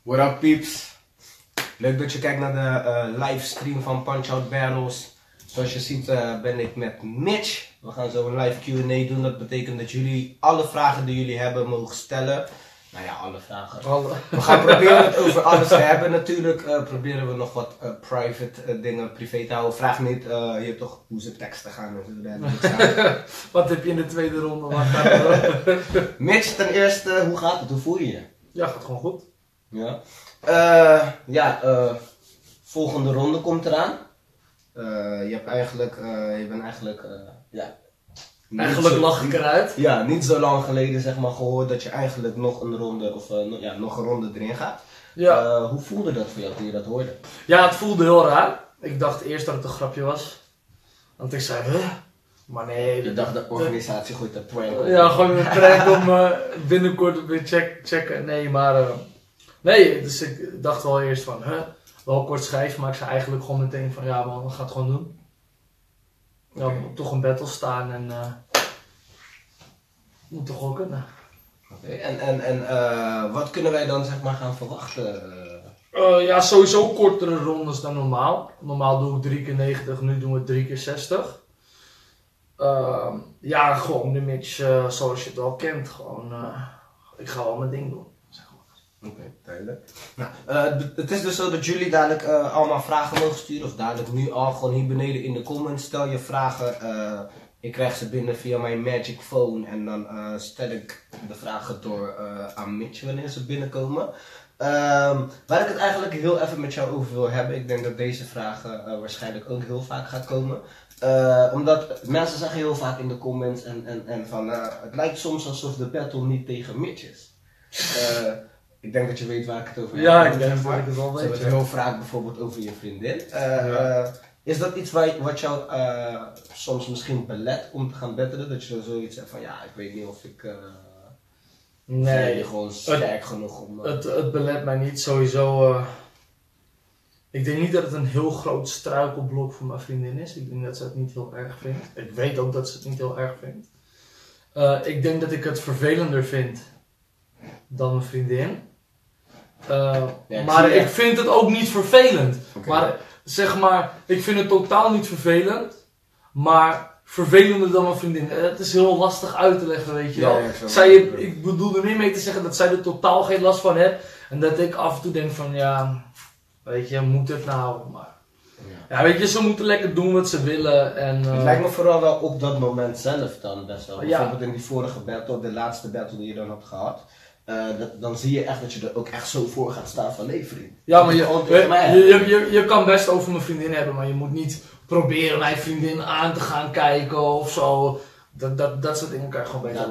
What up peeps? Leuk dat je kijkt naar de livestream van Punch Out Battles. Zoals je ziet ben ik met Mitch. We gaan zo een live Q&A doen. Dat betekent dat jullie alle vragen die jullie hebben mogen stellen. Nou ja, alle vragen. We gaan proberen het over alles te hebben. Natuurlijk proberen we nog wat private dingen privé te houden. Vraag niet, je hebt toch hoe ze teksten gaan en zo. Wat heb je in de tweede ronde? Mitch, ten eerste, hoe gaat het? Hoe voel je je? Ja, gaat gewoon goed. Ja. Volgende ronde komt eraan. Je bent eigenlijk Eigenlijk lach ik eruit. Ja, niet zo lang geleden zeg maar gehoord dat je eigenlijk nog een ronde nog een ronde erin gaat. Ja. Hoe voelde dat voor jou toen je dat hoorde? Ja, het voelde heel raar. Ik dacht eerst dat het een grapje was. Want ik zei, maar nee. Je dacht de organisatie gooit een prank op. Ja, gewoon een prank om binnenkort weer checken. Nee, maar nee, dus ik dacht wel eerst van, wel kort schrijven, maar ik zei eigenlijk gewoon meteen van, ja man, we gaan het gewoon doen. Ja, we moeten toch een battle staan en moet toch wel kunnen. Oké. En wat kunnen wij dan zeg maar gaan verwachten? Ja, sowieso kortere rondes dan normaal. Normaal doe ik 3 keer 90, nu doen we 3 keer 60. Ja, gewoon de match zoals je het al kent. Gewoon, ik ga wel mijn ding doen. Oké, duidelijk. Nou, het is dus zo dat jullie dadelijk allemaal vragen mogen sturen. Of dadelijk nu al gewoon hier beneden in de comments. Stel je vragen. Ik krijg ze binnen via mijn Magic Phone. En dan stel ik de vragen door aan Mitch wanneer ze binnenkomen. Waar ik het eigenlijk heel even met jou over wil hebben. Ik denk dat deze vraag waarschijnlijk ook heel vaak gaat komen. Omdat mensen zeggen heel vaak in de comments en van het lijkt soms alsof de battle niet tegen Mitch is. Ik denk dat je weet waar ik het over heb. Ja, ik denk dat ik het wel weet. Ze hebben het heel vaak bijvoorbeeld over je vriendin. Is dat iets wat jou soms misschien belet om te gaan battelen? Dat je zoiets hebt van ja, ik weet niet of ik... Nee. je gewoon sterk genoeg om... Het belet mij niet, sowieso. Ik denk niet dat het een heel groot struikelblok voor mijn vriendin is. Ik denk dat ze het niet heel erg vindt. Ik weet ook dat ze het niet heel erg vindt. Ik denk dat ik het vervelender vind dan mijn vriendin. Maar ik vind het ook niet vervelend. Okay. Maar zeg maar, ik vind het totaal niet vervelend. Maar vervelender dan mijn vriendin. Het is heel lastig uit te leggen, weet je wel. Ja, ik bedoel er niet mee te zeggen dat zij er totaal geen last van heeft. En dat ik af en toe denk van ja, weet je, moet het nou? Maar ja, weet je, ze moeten lekker doen wat ze willen. En, het lijkt me vooral wel op dat moment zelf dan best wel. Bijvoorbeeld in die vorige battle, de laatste battle die je dan hebt gehad. Dan zie je echt dat je er ook echt zo voor gaat staan van nee vriend. Ja, maar je kan best over mijn vriendin hebben, maar je moet niet proberen mijn vriendin aan te gaan kijken of zo. Dat soort dingen kan je gewoon beter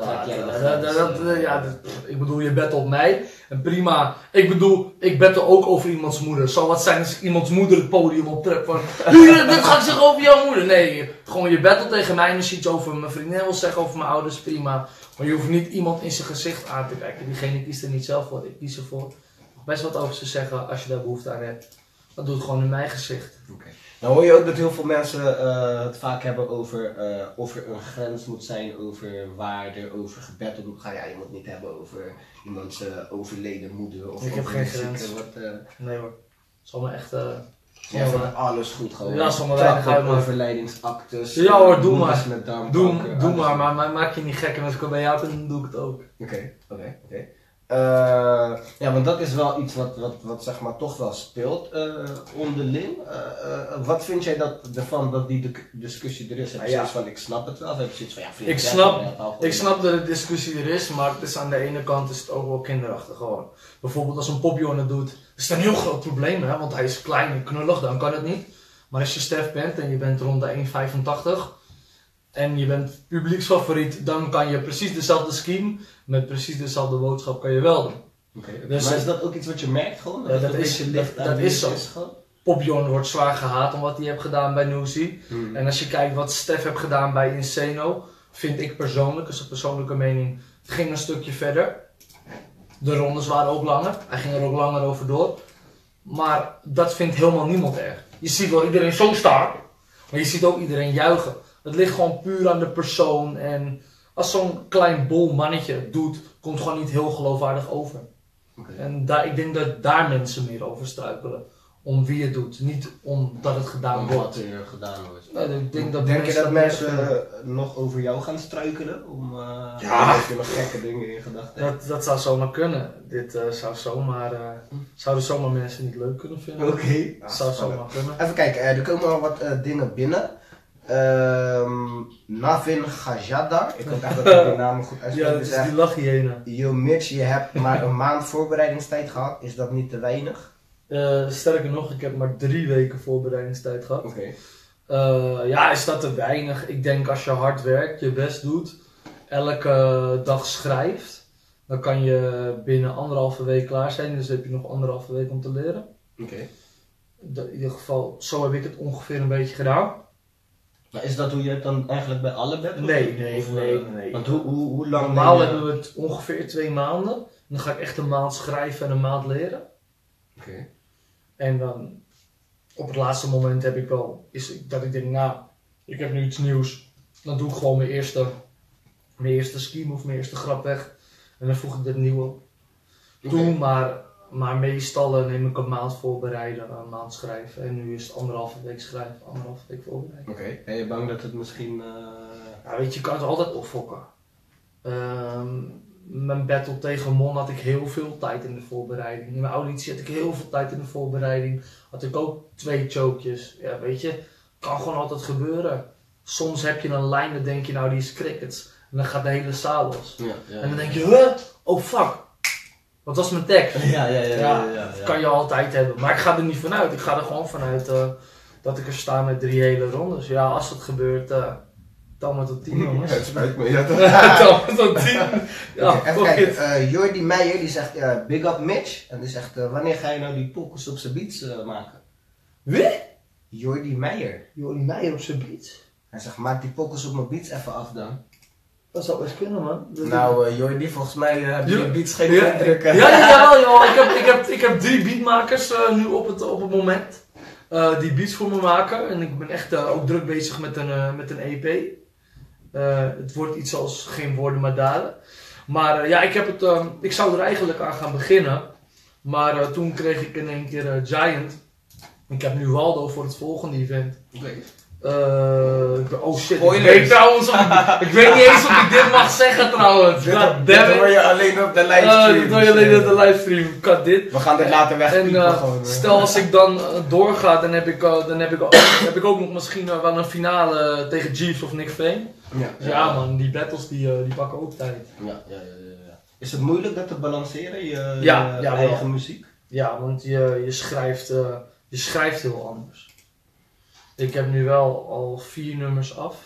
laten. Ik bedoel, je battelt mij en prima. Ik bedoel, ik battle ook over iemands moeder. Zou wat zijn als iemands moeder het podium optrekt van dit ga ik zeggen over jouw moeder. Nee, gewoon je battelt tegen mij en als je iets over mijn vriendin wil zeggen, over mijn ouders, prima. Maar je hoeft niet iemand in zijn gezicht aan te kijken. Diegene kiest er niet zelf voor, ik kies ervoor. Best wat over ze zeggen als je daar behoefte aan hebt. Dat doe ik gewoon in mijn gezicht. Okay. Nou hoor je ook dat heel veel mensen het vaak hebben over of er een grens moet zijn over waar er over gebatteld moet gaan. Ja, je moet het niet hebben over iemands overleden moeder of ik heb geen grens. Nee hoor. Zal me echt... ja, van alles goed gewoon. Ja, sommige weinig uit overlijdingsactes. Ja hoor, doe maar. Doe maar maak je niet gek en als ik er bij jou ben, dan doe ik het ook. Oké. Ja, want dat is wel iets wat zeg maar toch wel speelt onderling. Wat vind jij ervan dat die discussie er is? Heb je zoiets van ik snap het wel? Of heb je zoiets van ja vriend, ik snap dat de discussie er is, maar het is aan de ene kant is het ook wel kinderachtig gewoon. Bijvoorbeeld als een Popjon het doet, is het een heel groot probleem hè, want hij is klein en knullig, dan kan het niet. Maar als je Stef bent en je bent rond de 1,85 en je bent publieksfavoriet, dan kan je precies dezelfde scheme met precies dezelfde boodschap kan je wel doen. Dus, maar is dat ook iets wat je merkt gewoon? Dat is zo. Popjon wordt zwaar gehaat om wat hij heeft gedaan bij Nuzi. En als je kijkt wat Stef heeft gedaan bij Insano, vind ik persoonlijk, is een persoonlijke mening, het ging een stukje verder. De rondes waren ook langer, hij ging er ook langer over door. Maar dat vindt helemaal niemand erg. Je ziet wel iedereen zo staan, maar je ziet ook iedereen juichen. Het ligt gewoon puur aan de persoon en als zo'n klein bol mannetje het doet, komt gewoon niet heel geloofwaardig over. Okay. En ik denk dat daar mensen meer over struikelen. Om wie het doet, niet omdat het gedaan wordt. Wat er gedaan wordt. Nee, ik denk dat Denk je dat mensen nog over jou gaan struikelen? Heb je nog gekke dingen in gedachten? Dat zou zomaar kunnen. Dit zouden zomaar mensen niet leuk kunnen vinden. Oké. Dat zou zomaar kunnen. Even kijken, er komen al wat dingen binnen. Navin Gajada, ik hoop echt dat ik die naam goed uitspreek. Ja, dat is die lachhyena. Yo Mitch, je hebt maar een maand voorbereidingstijd gehad, is dat niet te weinig? Sterker nog, ik heb maar 3 weken voorbereidingstijd gehad. Oké. Is dat te weinig? Ik denk als je hard werkt, je best doet, elke dag schrijft, dan kan je binnen 1,5 week klaar zijn. Dus heb je nog 1,5 week om te leren. Oké. In ieder geval, zo heb ik het ongeveer een beetje gedaan. Maar is dat hoe je het dan eigenlijk bij alle bent? Nee. Want hoe lang? Normaal hebben we het ongeveer 2 maanden. En dan ga ik echt een maand schrijven en een maand leren. Oké. En dan op het laatste moment heb ik wel, dat ik denk, ik heb nu iets nieuws. Dan doe ik gewoon mijn eerste scheme of mijn eerste grap weg. En dan voeg ik het nieuwe toe, maar meestal neem ik een maand voorbereiden, een maand schrijven. En nu is het 1,5 week schrijven, 1,5 week voorbereiden. Oké. Ben je bang dat het misschien... Weet je kan het altijd opfokken. Mijn battle tegen Mon had ik heel veel tijd in de voorbereiding. In mijn auditie had ik heel veel tijd in de voorbereiding. Had ik ook 2 chokejes. Ja, weet je, kan gewoon altijd gebeuren. Soms heb je een lijn, dan denk je die is crickets. En dan gaat de hele zaal los. Ja. En dan denk je, oh fuck. Wat was mijn tekst? Ja. Dat kan je altijd hebben. Maar ik ga er niet vanuit. Ik ga er gewoon vanuit dat ik er sta met 3 hele rondes. Ja, als het gebeurt... Tel maar tot 10 jongens. Het spijt me, Tel maar tot 10. Ja, even kijken, Jordi Meijer die zegt big up Mitch. En die zegt wanneer ga je nou die pokus op zijn beats maken? Wie? Jordi Meijer. Jordi Meijer op zijn beats? Hij zegt maak die pokus op mijn beats even af dan. Dat zou best kunnen man. Jordi, volgens mij heb je beats geen indruk. Ja, joh. Ik heb 3 beatmakers nu op het moment. Die beats voor me maken. En ik ben echt ook druk bezig met een EP. Het wordt iets als geen woorden maar daden. Maar ik zou er eigenlijk aan gaan beginnen. Maar toen kreeg ik in één keer Giant. Ik heb nu Waldo voor het volgende event. Oh shit, ik weet niet eens of ik dit mag zeggen trouwens. Dit hoor je alleen op de livestream. Dit hoor je alleen op de livestream. Cut dit. We gaan dit later wegpiepen gewoon. Stel als ik dan doorga, dan heb ik ook nog misschien wel een finale tegen Jeeves of Nick Fame. Ja man, die battles die pakken ook tijd. Ja. Is het moeilijk dat te balanceren, je eigen muziek? Ja, want je schrijft heel anders. Ik heb nu wel al 4 nummers af.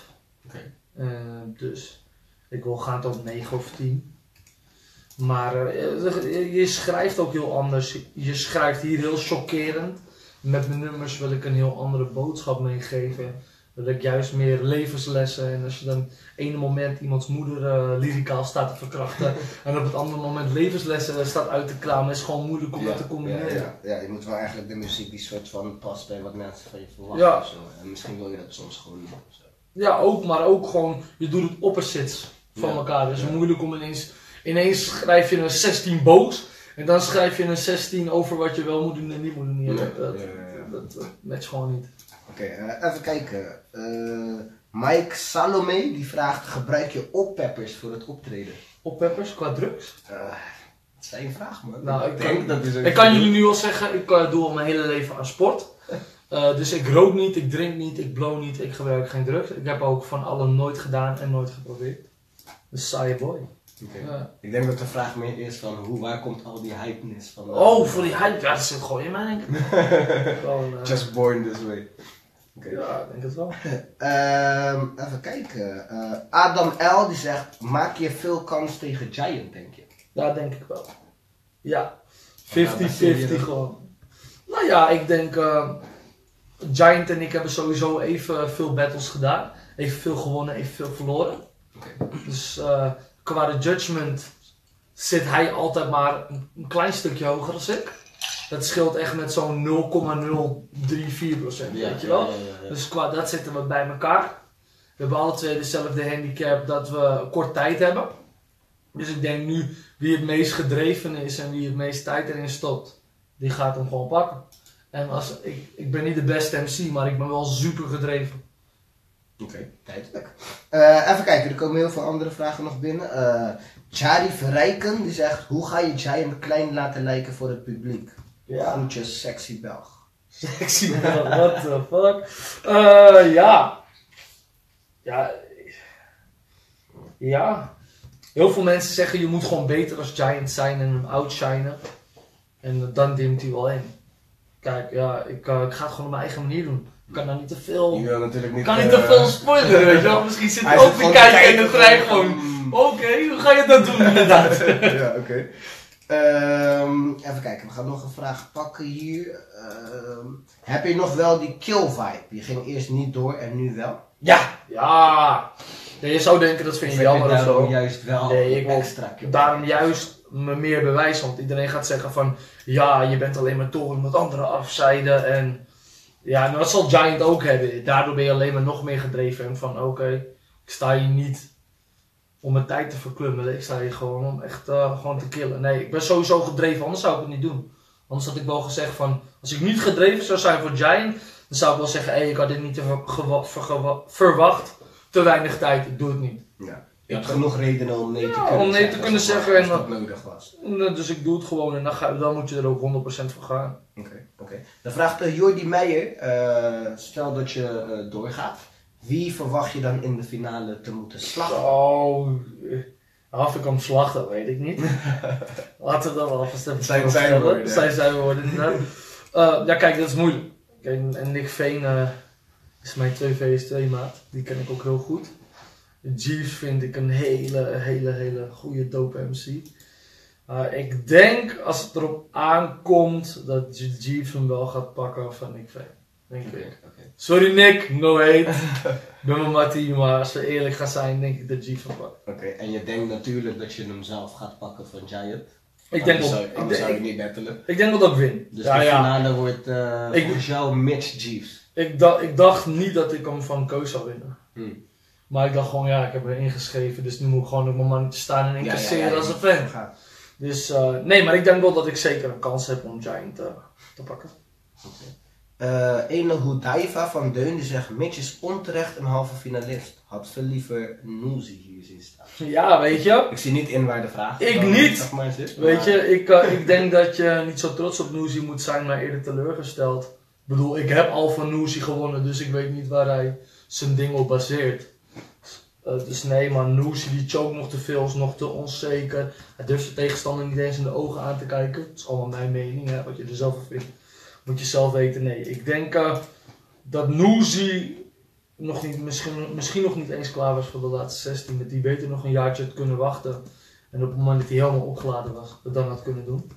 Dus ik wil gaan tot 9 of 10. Maar je schrijft ook heel anders. Je schrijft hier heel chockerend. Met mijn nummers wil ik een heel andere boodschap meegeven. Wil ik juist meer levenslessen. En als je dan ene moment iemands moeder lyricaal staat te verkrachten. En op het andere moment levenslessen staat uit te kramen. Is gewoon moeilijk om dat te combineren. Ja, je moet wel eigenlijk de muziek die soort van past bij wat mensen van je verwachten. Of zo. En misschien wil je dat soms gewoon niet. Ja, ook, maar ook gewoon, je doet het opposites van elkaar. Dus het is moeilijk om ineens schrijf je een 16 boos. En dan schrijf je een 16 over wat je wel moet doen en niet moet doen. Dat matcht gewoon niet. Oké, even kijken. Mike Salome die vraagt, gebruik je oppeppers voor het optreden? Oppeppers qua drugs? Dat is een vraag man. Nou, ik kan jullie nu al zeggen, ik doe al mijn hele leven aan sport. Dus ik rook niet, ik drink niet, ik blow niet, ik gebruik geen drugs. Ik heb ook van alle nooit gedaan en nooit geprobeerd. Dus saaie boy. Ik denk dat de vraag meer is van waar komt al die hypeness van? Voor die hype, ja dat zit gewoon in mij denk ik. Just born this way. Ja, ik denk het wel. Even kijken. Adam L die zegt, maak je veel kans tegen Giant denk je? Ja, denk ik wel. Ja, 50-50 gewoon. Nou ja, ik denk Giant en ik hebben sowieso even veel battles gedaan. Even veel gewonnen, even veel verloren. Dus qua de judgment zit hij altijd maar een klein stukje hoger dan ik. Dat scheelt echt met zo'n 0,034%, weet je wel. Dus qua dat zitten we bij elkaar. We hebben alle twee dezelfde handicap dat we kort tijd hebben. Dus ik denk nu, wie het meest gedreven is en wie het meest tijd erin stopt, die gaat hem gewoon pakken. En ik ben niet de beste MC, maar ik ben wel super gedreven. Oké, tijdelijk. Even kijken, er komen heel veel andere vragen nog binnen. Jari Verrijken, die zegt, hoe ga je Giant klein laten lijken voor het publiek? Ja. Groetjes, sexy Belg. Sexy Belg, what the fuck? Ja. Heel veel mensen zeggen, je moet gewoon beter als Giant zijn en hem outshinen. En dan dimt hij wel in. Kijk, ja, ik ga het gewoon op mijn eigen manier doen. Ik kan daar niet te veel... Je wil natuurlijk niet... kan niet te veel spoileren, weet je wel. Misschien zit hij ook te kijken en dan krijg gewoon... Oké, hoe ga je dat doen inderdaad? Ja, oké. Even kijken, we gaan nog een vraag pakken hier. Heb je nog wel die kill vibe? Je ging eerst niet door en nu wel? Ja. Nee, je zou denken, dat vind je jammer of zo. Juist wel extra. Daarom juist me meer bewijs, want iedereen gaat zeggen van... Ja, je bent alleen maar door met andere afzijden en... Ja, nou, dat zal Giant ook hebben. Daardoor ben je alleen maar nog meer gedreven van oké, ik sta hier niet om mijn tijd te verklummelen. Ik sta hier gewoon om echt gewoon te killen. Nee, ik ben sowieso gedreven, anders zou ik het niet doen. Anders had ik wel gezegd van, als ik niet gedreven zou zijn voor Giant, dan zou ik wel zeggen, ik had dit niet verwacht. Te weinig tijd, ik doe het niet. Ja. Je had genoeg redenen om nee te kunnen zeggen. Om nee te kunnen zeggen en dat nodig was. Dus ik doe het gewoon en dan moet je er ook 100% voor gaan. Oké. Dan vraagt Jordi Meijer, stel dat je doorgaat, wie verwacht je dan in de finale te moeten slachten? Afrikaan slachten, weet ik niet. Laten we dat wel even zijn woorden inderdaad. Ja kijk, dat is moeilijk. Kijk, en Nick Veen is mijn 2vs2 maat, die ken ik ook heel goed. Jeeves vind ik een hele goede dope MC. Ik denk, als het erop aankomt, dat Jeeves hem wel gaat pakken van Nick Veen. Denk ik. Okay. Sorry Nick, no hate. Ik ben mijn mattie, maar als we eerlijk gaan zijn, denk ik dat Jeeves hem pakt. Oké, en je denkt natuurlijk dat je hem zelf gaat pakken van Giant? Ik denk anders zou je niet battelen. Ik denk wel dat ik win. Dus de finale wordt volgens jou Mitch Jeeves? Ik dacht niet dat ik hem van Koos zou winnen. Maar ik dacht gewoon, ik heb hem ingeschreven, dus nu moet ik gewoon op mijn mannetje staan en incasseren als een fan. Dus nee, maar ik denk wel dat ik zeker een kans heb om Giant te pakken. Ene Hudaiva van Deun die zegt, Mitch is onterecht een halve finalist. Had veel liever Noozy hier zien staan. Ja, weet je. Ik zie niet in waar de vraag ik niet. Zeg maar zit, weet je, ik denk dat je niet zo trots op Noozy moet zijn, maar eerder teleurgesteld. Ik bedoel, ik heb al van Noozy gewonnen, dus ik weet niet waar hij zijn ding op baseert. Dus nee man, Noozy die choke nog te veel, is nog te onzeker. Hij durft de tegenstander niet eens in de ogen aan te kijken. Dat is allemaal mijn mening, hè, wat je er zelf van vindt. Moet je zelf weten. Nee, ik denk dat Noozy nog niet, misschien nog niet eens klaar was voor de laatste 16. Dat hij beter nog een jaartje had kunnen wachten. En op het moment dat hij helemaal opgeladen was, dat dan had kunnen doen.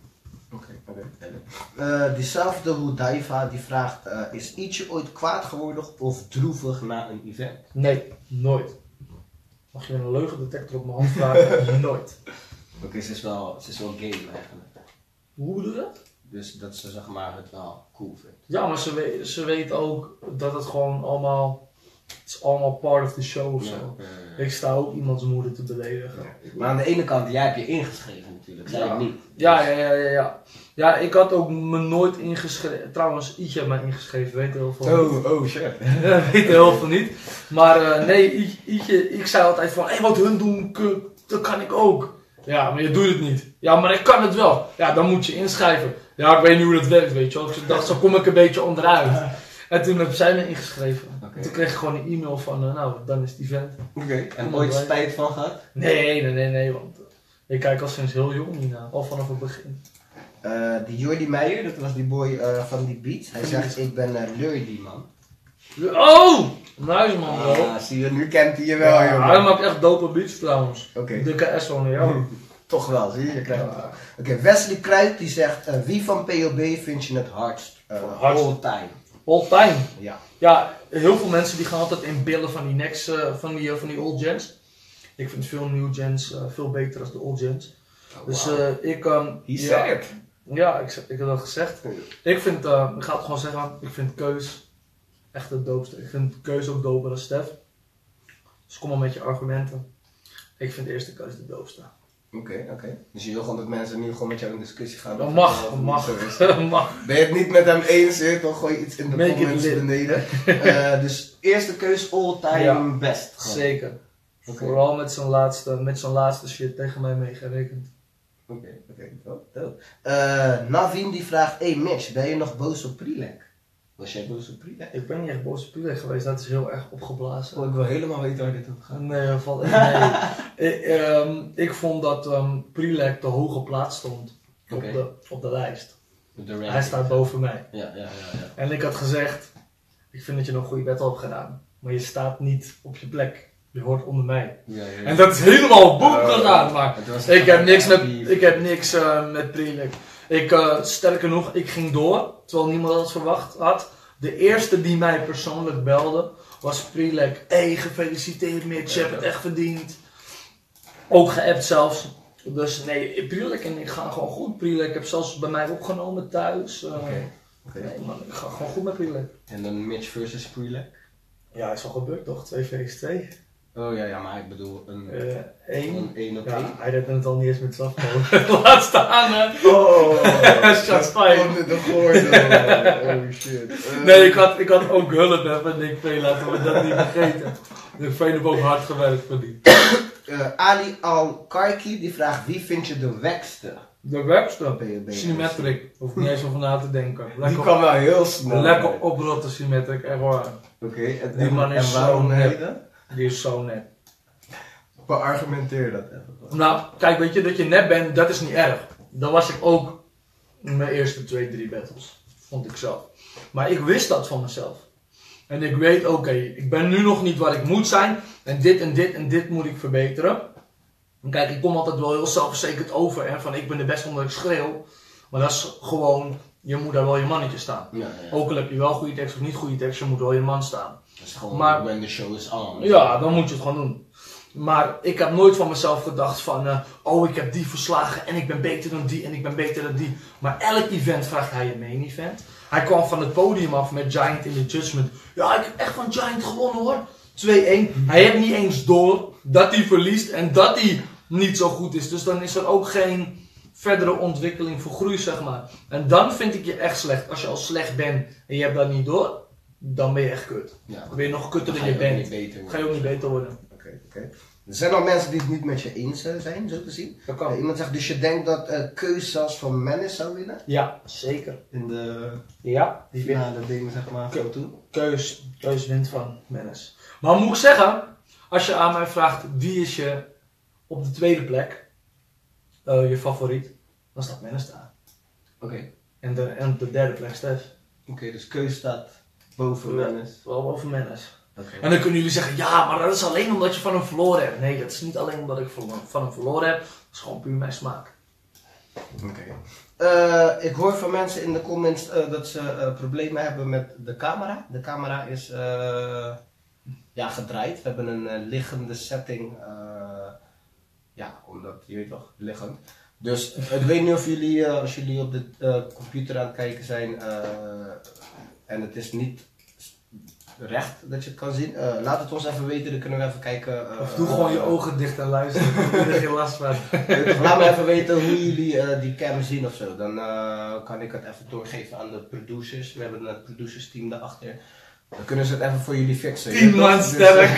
Diezelfde Hudaiva die vraagt, is Ietje ooit kwaad geworden of droevig na een event? Nee, nooit. Mag je een leugendetector op mijn hand vragen? Nooit. Oké, ze is wel game eigenlijk. Hoe bedoel je dat? Dus dat ze zeg maar het wel cool vindt. Ja, maar ze weet ook dat het gewoon allemaal... Het is allemaal part of the show of zo. Ik sta ook iemands moeder te beledigen. Ja. Maar aan de ene kant, jij hebt je ingeschreven natuurlijk. Zij ik niet. Ja. Ja, ik had ook me nooit ingeschreven. Trouwens, Ietje heeft mij ingeschreven, weet er heel veel. Oh shit. Weet er heel veel niet. Maar nee, Ietje, ik zei altijd van, wat hun doen, dat kan ik ook. Ja, maar je doet het niet. Ja, maar ik kan het wel. Ja, dan moet je inschrijven. Ja, ik weet niet hoe dat werkt, weet je wel. Dus ik dacht, zo kom ik een beetje onderuit. En toen heb zij me ingeschreven. Okay. Toen kreeg ik gewoon een e-mail van, dan is het event. Oké, en ooit spijt van gehad? Nee, want ik kijk al sinds heel jong hierna. Al vanaf het begin. Die Jordi Meijer, dat was die boy van die beat. Hij zegt, ik ben Lurdy, man. Oh! Nice man, bro. Zie je, nu kent hij je wel, jongen. Hij maakt echt dope beats trouwens. Oké. Dikke S van jou. Toch wel, zie je, krijgt het. Oké, Wesley Kruid die zegt, wie van POB vind je het hardst? All time. All time? Ja. Ja, heel veel mensen die gaan altijd in billen van die next, van die old gens. Ik vind veel new gens veel beter dan de old gens. Oh, dus ik... He said it. Ja, ik heb dat gezegd. Ik vind, ik ga het gewoon zeggen, ik vind Keus echt het doopste. Ik vind Keus ook doper dan Stef. Dus kom maar met je argumenten. Ik vind de eerste Keus de doopste. Oké. Dus je wil gewoon dat mensen nu gewoon met jou in discussie gaan? Dat mag. Ben je het niet met hem eens, dan gooi je iets in de comments beneden. Dus eerste keus all time best. Gewoon. Zeker. Vooral met zo'n laatste shit tegen mij meegerekend. Oké. Dope. Navin die vraagt, hey Mitch, ben je nog boos op Prilek? Was jij boos op Prilek? Ik ben niet echt boos op Prilek geweest, dat is heel erg opgeblazen. Ik wil helemaal weten waar dit over gaat. Nee, valt echt mee. Ik vond dat Prilek te hoge plaats stond op de lijst. Hij staat boven mij. Ja. En ik had gezegd, ik vind dat je nog een goede battle hebt gedaan. Maar je staat niet op je plek. Je hoort onder mij. Ja. En dat is helemaal boem gegaan. Maar ik heb niks met Prilek. Sterker nog, ik ging door, terwijl niemand dat verwacht had. De eerste die mij persoonlijk belde, was Prilek. Hey, gefeliciteerd Mitch, je hebt het echt verdiend. Ook geappt zelfs. Dus nee, Prilek en ik gaan gewoon goed. Prilek heb zelfs bij mij opgenomen thuis. Nee man, ik ga gewoon goed met Prilek. En dan Mitch versus Prilek? Ja, is al gebeurd toch? 2 vs 2. Oh ja, maar ik bedoel een 1 op 1. Ja, hij deed het al niet eens met Safko. Laat staan hè. Shots fired. De gordel. Oh shit. Nee, ik had ook hulp hè, van Nick V, laten we dat niet vergeten. Nick V heeft ook hard gewerkt voor die. Ali Al-Karki die vraagt, wie vind je de wackste? De wackste? Symmetric. Hoef niet eens over na te denken. Die kwam wel heel snel. Lekker oprotten Symmetric, echt waar. Die man is zo net. Die is zo net. Beargumenteer dat even. Nou, kijk, weet je, dat je net bent, dat is niet erg. Dat was ik ook in mijn eerste 2-3 battles. Vond ik zelf. Maar ik wist dat van mezelf. En ik weet, oké, ik ben nu nog niet waar ik moet zijn. En dit en dit en dit moet ik verbeteren. En kijk, ik kom altijd wel heel zelfverzekerd over. Hè, van ik ben de beste omdat ik schreeuw. Maar dat is gewoon, je moet daar wel je mannetje staan. Ja. Ook al heb je wel goede tekst of niet goede tekst, je moet wel je man staan. Dat is gewoon, when the show is on. Ja, dan moet je het gewoon doen. Maar ik heb nooit van mezelf gedacht van, ik heb die verslagen en ik ben beter dan die en ik ben beter dan die. Maar elk event vraagt hij een main event. Hij kwam van het podium af met Giant in the Judgment. Ja, ik heb echt van Giant gewonnen hoor. 2-1. Hij heeft niet eens door dat hij verliest en dat hij niet zo goed is. Dus dan is er ook geen verdere ontwikkeling voor groei, zeg maar. En dan vind ik je echt slecht. Als je al slecht bent en je hebt dat niet door, dan ben je echt kut. Ja. Dan ben je nog kutter dan je bent. Ga je ook niet beter worden. Oké. Er zijn al mensen die het niet met je eens zijn, zo te zien. Iemand zegt, dus je denkt dat Keus zelfs van Menace zou winnen? Ja, zeker. In de die finale dingen, zeg maar, van toen? Keus wint van Menace. Maar moet ik zeggen, als je aan mij vraagt, wie is je op de tweede plek, je favoriet, dan staat Menace daar. Oké. En de derde plek Stef. Oké, dus Keus staat boven Menace? Wel boven Menace. Okay. En dan kunnen jullie zeggen, ja, maar dat is alleen omdat je van hem verloren hebt. Nee, dat is niet alleen omdat ik van hem verloren heb. Dat is gewoon puur mijn smaak. Oké. Ik hoor van mensen in de comments dat ze problemen hebben met de camera. De camera is gedraaid. We hebben een liggende setting. Omdat, je weet toch, liggend. Dus ik weet niet of jullie, als jullie op de computer aan het kijken zijn en het is niet recht dat je het kan zien. Laat het ons even weten, dan kunnen we even kijken. Of doe gewoon je ogen dicht en luister, dan heb je er geen last van. Laat me even weten hoe jullie die cam zien of zo. Dan kan ik het even doorgeven aan de producers. We hebben het producers team daarachter. Dan kunnen ze het even voor jullie fixen. 10 man sterk.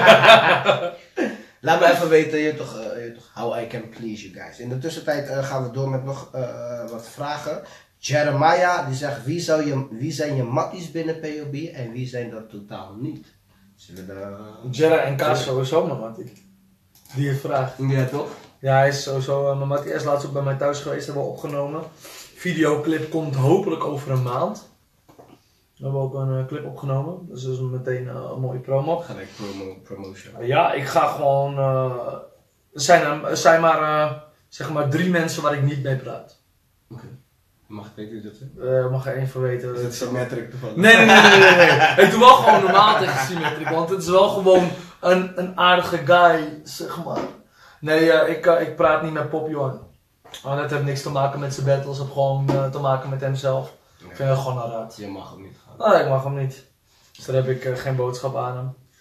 Laat me even weten, toch, how I can please you guys. In de tussentijd gaan we door met nog wat vragen. Jeremiah die zegt, wie zijn je matties binnen POB en wie zijn dat totaal niet? Jera en Kaas sowieso mijn mattie. Die heeft vraagt. Ja toch? Ja, hij is sowieso mijn mattie. Hij is laatst ook bij mij thuis geweest, hebben we opgenomen. Videoclip komt hopelijk over een maand. We hebben ook een clip opgenomen, dus dat is meteen een mooie promo. Gelijk promotion. Ja, ik ga gewoon... er zijn maar, zeg maar 3 mensen waar ik niet mee praat. Oké. Mag ik weten wie dat is? Mag er één van weten. Is het Symmetric toevallig? Nee. Ik doe wel gewoon normaal tegen Symmetric, want het is wel gewoon een aardige guy, zeg maar. Nee, ik praat niet met Pop Johan. Dat heeft niks te maken met zijn battles, het heeft gewoon te maken met hemzelf. Nee. Ik vind het gewoon raar. Je mag hem niet gaan. Nee, ik mag hem niet. Dus daar heb ik geen boodschap aan hem.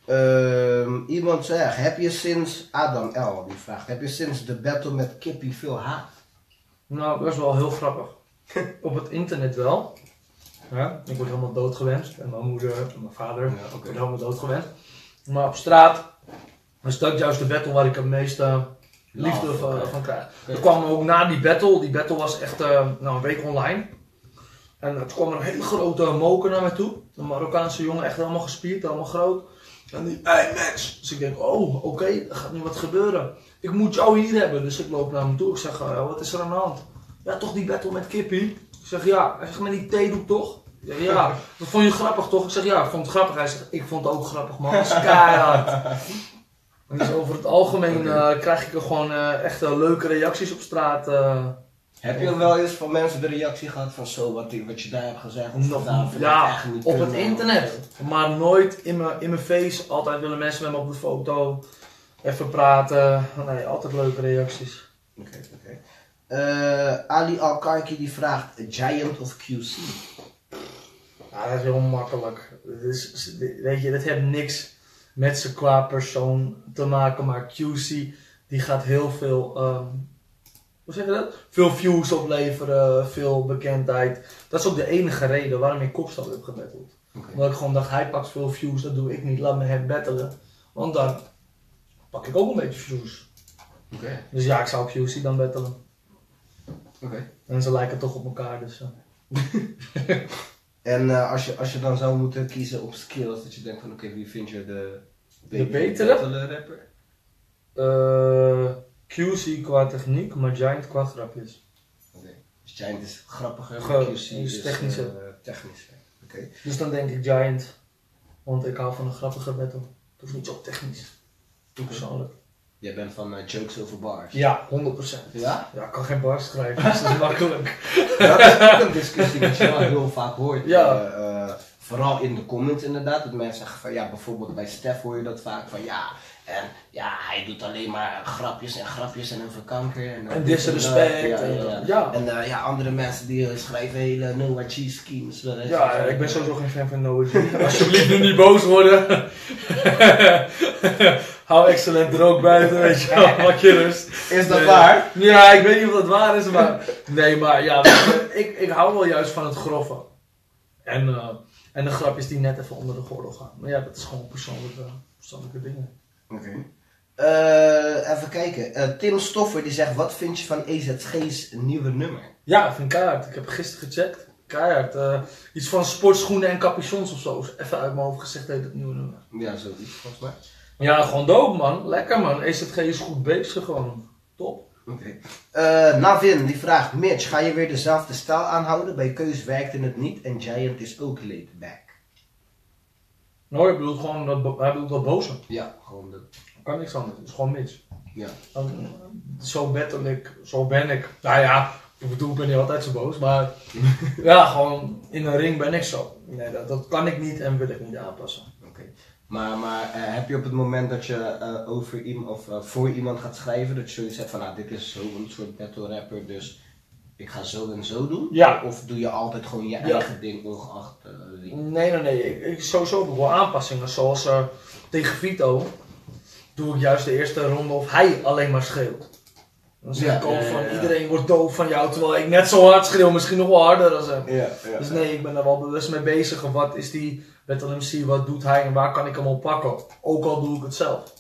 Iemand zegt, heb je sinds, Adam L. die vraagt, heb je sinds de battle met Kippie veel haat? Nou, dat is wel heel grappig. Op het internet wel. Ja, ik word helemaal doodgewenst. En mijn moeder en mijn vader worden helemaal doodgewenst. Maar op straat is dat juist de battle waar ik het meeste liefde van krijg. Er kwam ook na die battle was echt een week online. En toen kwam er een hele grote moker naar mij toe. Een Marokkaanse jongen, echt helemaal gespierd, helemaal groot. En die, hey Max! Dus ik denk, oké, er gaat nu wat gebeuren. Ik moet jou hier hebben. Dus ik loop naar hem toe. Ik zeg, wat is er aan de hand? Ja, toch die battle met Kippie? Ik zeg, ja. Hij zegt, met die theedoek toch? Ik zeg, ja. Dat vond je grappig toch? Ik zeg, ja, ik vond het grappig. Hij zegt, ik vond het ook grappig man. Dat is keihard. Dus over het algemeen krijg ik er gewoon echt leuke reacties op straat. Heb je wel eens van mensen de reactie gehad van zo wat je daar hebt gezegd? Of ja, op het internet. Maar nooit in mijn face. Altijd willen mensen met me op de foto. Even praten. Nee, altijd leuke reacties. Oké. Ali Al-Kaiki die vraagt, Giant of QC? Ja, dat is heel makkelijk. Weet je, dat heeft niks met ze qua persoon te maken. Maar QC die gaat heel veel... hoe zeg je dat? Veel views opleveren, veel bekendheid. Dat is ook de enige reden waarom ik Kopstad heb gebatteld. Omdat ik gewoon dacht, hij pakt veel views, dat doe ik niet, laat me hem battelen. Want dan pak ik ook een beetje views. Dus ja, ik zou QC dan battelen. En ze lijken toch op elkaar, dus En als je dan zou moeten kiezen op skills, dat je denkt van wie vind je de betere rapper? QC qua techniek, maar Giant qua grapjes. Dus Giant is grappiger, QC is technischer. Dus Dus dan denk ik Giant, want ik hou van een grappige battle. Dat is niet zo technisch. Persoonlijk. Jij bent van jokes over bars? Ja, 100%. Ja? Ja, ik kan geen bars schrijven, dus dat is makkelijk. Dat is ook een discussie wat je wel heel vaak hoort. Ja. Vooral in de comments inderdaad, dat mensen zeggen van ja, bijvoorbeeld bij Stef hoor je dat vaak van ja. En ja, hij doet alleen maar grapjes en over kanker. En disrespect. En andere mensen die schrijven hele Noah G schemes. Ja, ik ben sowieso geen fan van Noah G. Alsjeblieft nu niet boos worden. Hou excellent er ook buiten, weet je wel. Maak je rust. Is dat waar? Ja, ik weet niet of dat waar is, maar... Nee, maar ja, ik hou wel juist van het grove. En de grapjes die net even onder de gordel gaan. Maar ja, dat is gewoon persoonlijke dingen. Even kijken. Tim Stoffer die zegt, wat vind je van EZG's nieuwe nummer? Ja, ik vind keihard. Ik heb gisteren gecheckt. Keihard. Iets van sportschoenen en capuchons of zo. Even uit mijn hoofd gezegd heet het nieuwe nummer. Ja, zoiets volgens mij. Ja, gewoon dope man. Lekker man. EZG is goed bezig gewoon. Top. Navin die vraagt, Mitch, ga je weer dezelfde stijl aanhouden? Bij Keus werkte het niet en Giant is ook laid back. Nou, ik bedoel gewoon hij bedoelt dat boze. Ja, gewoon dat. Kan niks anders. Het is gewoon Mitch. Ja. Zo battle ik, zo ben ik. Nou ja, ik bedoel, ik ben niet altijd zo boos, maar ja, gewoon in een ring ben ik zo. Nee, dat kan ik niet en wil ik niet aanpassen. Maar heb je op het moment dat je over iemand of voor iemand gaat schrijven, dat je zoiets hebt van, dit is zo'n soort battle rapper, dus ik ga zo en zo doen? Ja. Of doe je altijd gewoon je eigen ding ongeacht wie? Nee. Ik sowieso heb ik wel aanpassingen, zoals tegen Vito doe ik juist de eerste ronde of hij alleen maar schreeuwt. Dan zeg ik ook van iedereen wordt doof van jou, terwijl ik net zo hard schreeuw, misschien nog wel harder dan hem. Dus nee, ik ben daar wel bewust mee bezig. Wat is die Battle MC, wat doet hij en waar kan ik hem op pakken? Ook al doe ik het zelf.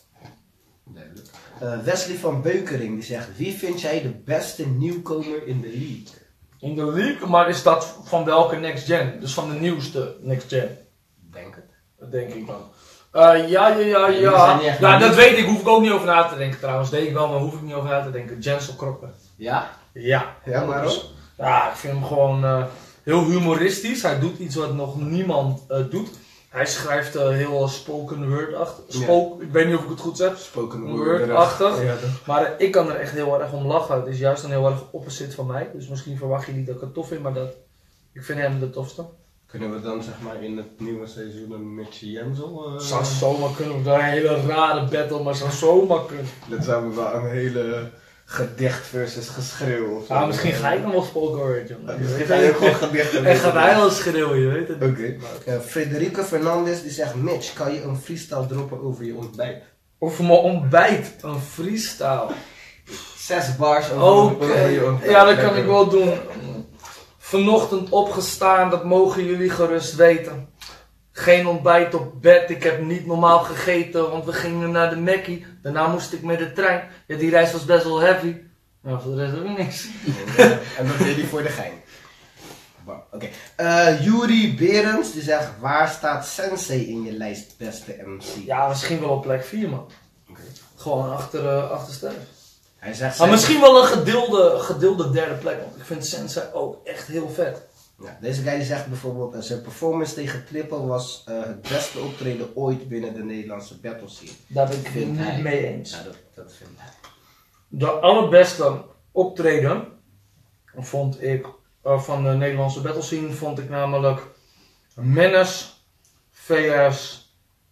Wesley van Beukering die zegt, wie vind jij de beste nieuwkomer in de league? In de league? Maar is dat van welke next gen? Dus van de nieuwste next gen? Denk het. Dat denk ik dan. Ja. Nou, dat weet ik, hoef ik ook niet over na te denken trouwens. Denk ik wel, maar hoef ik niet over na te denken. Jensel Crocker. Ja? Ja. Ja, waarom? Ja, ik vind hem gewoon heel humoristisch. Hij doet iets wat nog niemand doet. Hij schrijft heel spoken word-achtig. Ik weet niet of ik het goed zeg. Spoken word-achtig. Ja, maar ik kan er echt heel erg om lachen. Het is juist een heel erg opposite van mij. Dus misschien verwacht je niet dat ik het tof vind, maar ik vind hem de tofste. Kunnen we dan zeg maar in het nieuwe seizoen een Mitch Jensel? Zou zomaar kunnen. Een hele rare battle, maar zou zomaar kunnen. Dat zou wel een hele gedicht versus geschreeuw of zo. Misschien ga ik nog wel spoken word, jongen. Misschien ga je ook gewoon gedichten En gaat hij wel schreeuwen, je weet het. Oké. Frederico Fernandez die zegt, Mitch, kan je een freestyle droppen over je ontbijt? Over mijn ontbijt, een freestyle. 6 bars over je ontbijt. Ja, dat kan ik wel doen. Vanochtend opgestaan, dat mogen jullie gerust weten. Geen ontbijt op bed, ik heb niet normaal gegeten, want we gingen naar de Mackie. Daarna moest ik met de trein. Ja, die reis was best wel heavy. Ja, voor de rest ook niks. En dat deed hij voor de gein. Oké. Yuri Berends die zegt, waar staat Sensei in je lijst beste MC? Ja, misschien wel op plek 4, man. Okay. Gewoon achter Sterf. Hij zegt maar misschien wel een gedeelde derde plek, want ik vind Sensei ook echt heel vet. Ja, deze guy die zegt bijvoorbeeld, zijn performance tegen Triple was het beste optreden ooit binnen de Nederlandse battle scene. Daar ben ik het niet mee eens. Ja, dat vindt hij. De allerbeste optreden vond ik van de Nederlandse battle scene vond ik namelijk Menace vs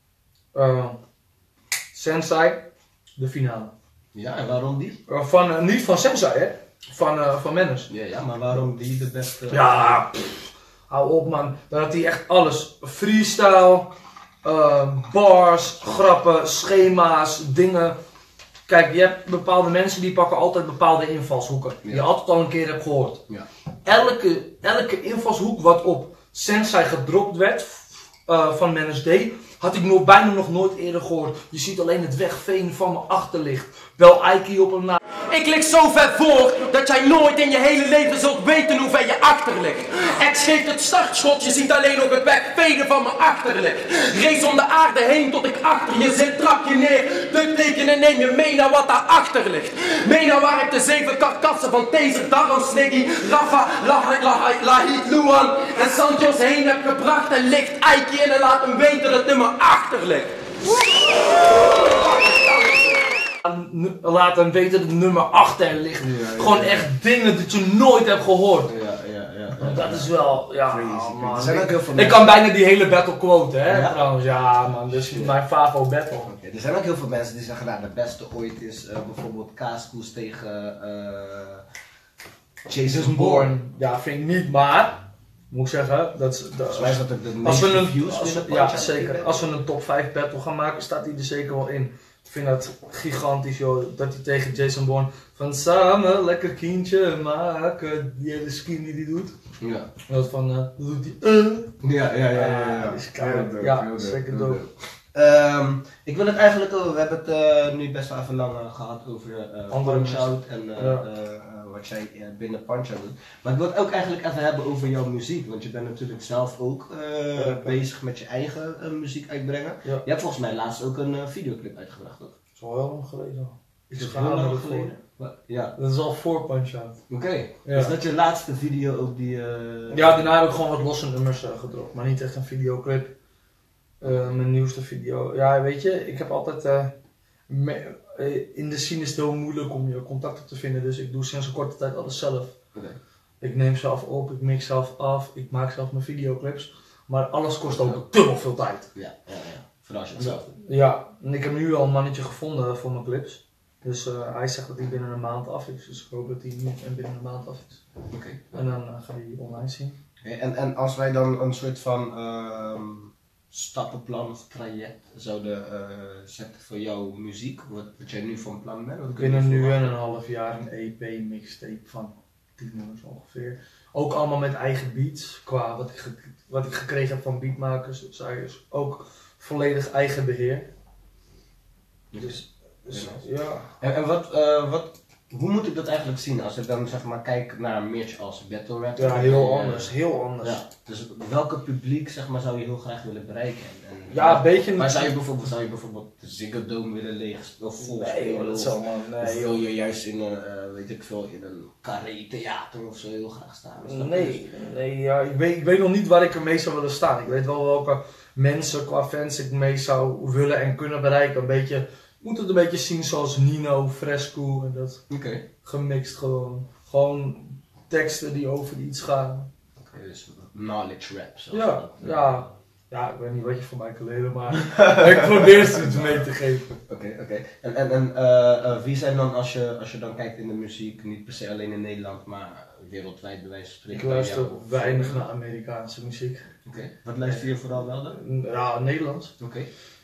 Sensei, de finale. Ja, en waarom die? Niet van Sensei, hè? Van Menace. Ja, maar waarom die de beste? Ja, hou op man. Dan had hij echt alles. Freestyle, bars, grappen, schema's, dingen. Kijk, je hebt bepaalde mensen die pakken altijd bepaalde invalshoeken. Die je altijd al een keer hebt gehoord. Ja. Elke invalshoek wat op Sensei gedropt werd van Menace D, had ik bijna nog nooit eerder gehoord. Je ziet alleen het wegveen van mijn achterlicht. Bel Aiki op hem na. Ik lig zo ver voor dat jij nooit in je hele leven zult weten hoe ver je achter ligt. X geeft het startschot, je ziet alleen nog het wegveden van mijn achterlicht. Race om de aarde heen tot ik achter je zit, trap je neer. Dukteken en neem je mee naar wat daar achter ligt. Mee naar waar ik de 7 karkassen van Taser, Darren, Sniggy, Rafa, Lahid, Luan en Santos heen heb gebracht. En ligt Aiki in en laat hem weten dat het nummer achter ligt. Laat hem weten dat het nummer achter ligt. Ja. Gewoon echt dingen dat je nooit hebt gehoord. Ja. Dat is wel, ja, man. Ik kan bijna die hele battle quoten, hè, ja? trouwens. Ja, man, dus mijn favo battle. Okay. Er zijn ook heel veel mensen die zeggen, nou, de beste ooit is bijvoorbeeld Kaaskoes tegen Jason Bourne. Ja, vind ik niet, maar moet ik zeggen, volgens mij is dat ook de meeste views. Ja, zeker. Als we een top 5 battle gaan maken, staat hij er zeker wel in. Ik vind dat gigantisch, joh, dat hij tegen Jason Bourne van samen lekker kindje maken, die hele skin die hij doet. Ja. Dat van, doet hij Ja. Is keihard. Ja, zeker dope. Ik wil het eigenlijk over, we hebben het nu best wel even lang gehad over Punch-Out en wat jij binnen Punch-Out doet. Maar ik wil het ook eigenlijk even hebben over jouw muziek, want je bent natuurlijk zelf ook bezig met je eigen muziek uitbrengen. Ja. Je hebt volgens mij laatst ook een videoclip uitgebracht, toch? Dat is al heel lang geleden. Is het heel lang geleden? Ja. Dat is al voor Punch-Out. Oké. Ja. Is dat je laatste video ook die... Ja, daarna heb ik gewoon wat losse nummers gedropt, maar niet echt een videoclip. Mijn nieuwste video. Ja, weet je, ik heb altijd... in de scene is het heel moeilijk om je contacten te vinden, dus ik doe sinds een korte tijd alles zelf. Okay. Ik neem zelf op, ik mix zelf af, ik maak zelf mijn videoclips. Maar alles kost ook dubbel veel tijd. Ja. Vooral als je het zelf doet. Ja, en ik heb nu al een mannetje gevonden voor mijn clips. Dus hij zegt dat hij binnen een maand af is. Dus ik hoop dat hij nu binnen een maand af is. Oké. En dan gaan we die online zien. En als wij dan een soort van stappenplan of traject zouden zetten voor jouw muziek, wat jij nu van plan bent? Binnen nu en een half jaar een EP mixtape van 10 nummers ongeveer. Ook allemaal met eigen beats, qua wat ik gekregen heb van beatmakers. Dus hij is ook volledig eigen beheer. Dus ja. En hoe moet ik dat eigenlijk zien als ik dan zeg maar kijk naar Mitch als battle rapper? Ja, heel anders. Ja. Dus welke publiek zeg maar zou je heel graag willen bereiken? Ja, een beetje. Maar zou je bijvoorbeeld de Ziggo Dome willen leeg of vol spelen? Nee, dat zal man. Of wil je juist in een, weet ik veel, in een carré theater of zo heel graag staan? Nee, ja, ik weet nog niet waar ik ermee zou willen staan. Ik weet wel welke mensen qua fans ik mee zou willen en kunnen bereiken. Een beetje, moet het een beetje zien zoals Nino, Fresco en dat. Okay. Gemixt gewoon. Gewoon teksten die over iets gaan. Dus knowledge rap. Ja. Ja, ik weet niet wat je van mij kan leren, maar ik probeer ze iets mee te geven. Oké. En wie zijn dan, als je dan kijkt in de muziek, niet per se alleen in Nederland, maar wereldwijd bij wijze van spreken? Ik luister weinig naar Amerikaanse muziek. Oké. Wat luister je vooral wel dan? Ja, Nederlands. Oké.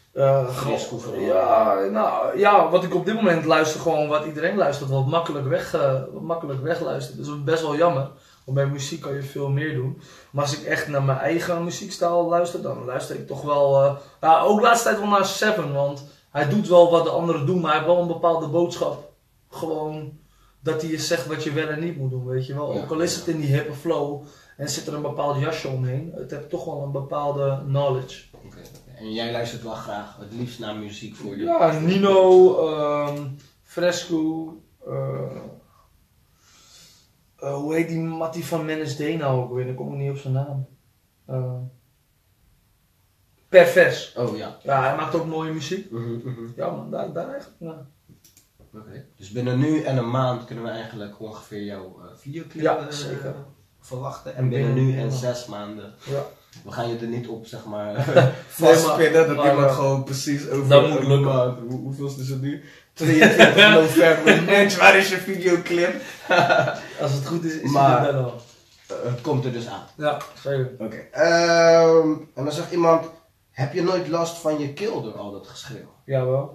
Ja, wat ik op dit moment luister, gewoon wat iedereen luistert, wat makkelijk wegluistert. Dat is best wel jammer, want bij muziek kan je veel meer doen. Maar als ik echt naar mijn eigen muziekstijl luister, dan luister ik toch wel, ook de laatste tijd wel naar Seven, want hij doet wel wat de anderen doen, maar hij heeft wel een bepaalde boodschap. Gewoon dat hij je zegt wat je wel en niet moet doen, weet je wel. Ook al is het in die hippe flow en zit er een bepaald jasje omheen, het heeft toch wel een bepaalde knowledge. Oké. En jij luistert wel graag het liefst naar muziek voor je? Ja, Nino, Fresco, hoe heet die Mattie van Menace D nou ook weer? Dan kom ik niet op zijn naam. Pervers. Oh ja. Ja, hij maakt ook mooie muziek. Mm-hmm. Ja man, daar eigenlijk. Ja. Oké. Dus binnen nu en een maand kunnen we eigenlijk ongeveer jouw videoclip zeker. verwachten. En binnen nu en 6 maanden. Ja. We gaan je er niet op, zeg maar, vastpinnen dat iemand gewoon precies over dat moet lukken. maand. Hoeveel is het nu? 22 november. Mens, waar is je videoclip? Als het goed is, is maar, het er al. Het komt er dus aan. Ja, zeker. Oké. En dan zegt iemand, heb je nooit last van je keel door al dat geschreeuw? Jawel.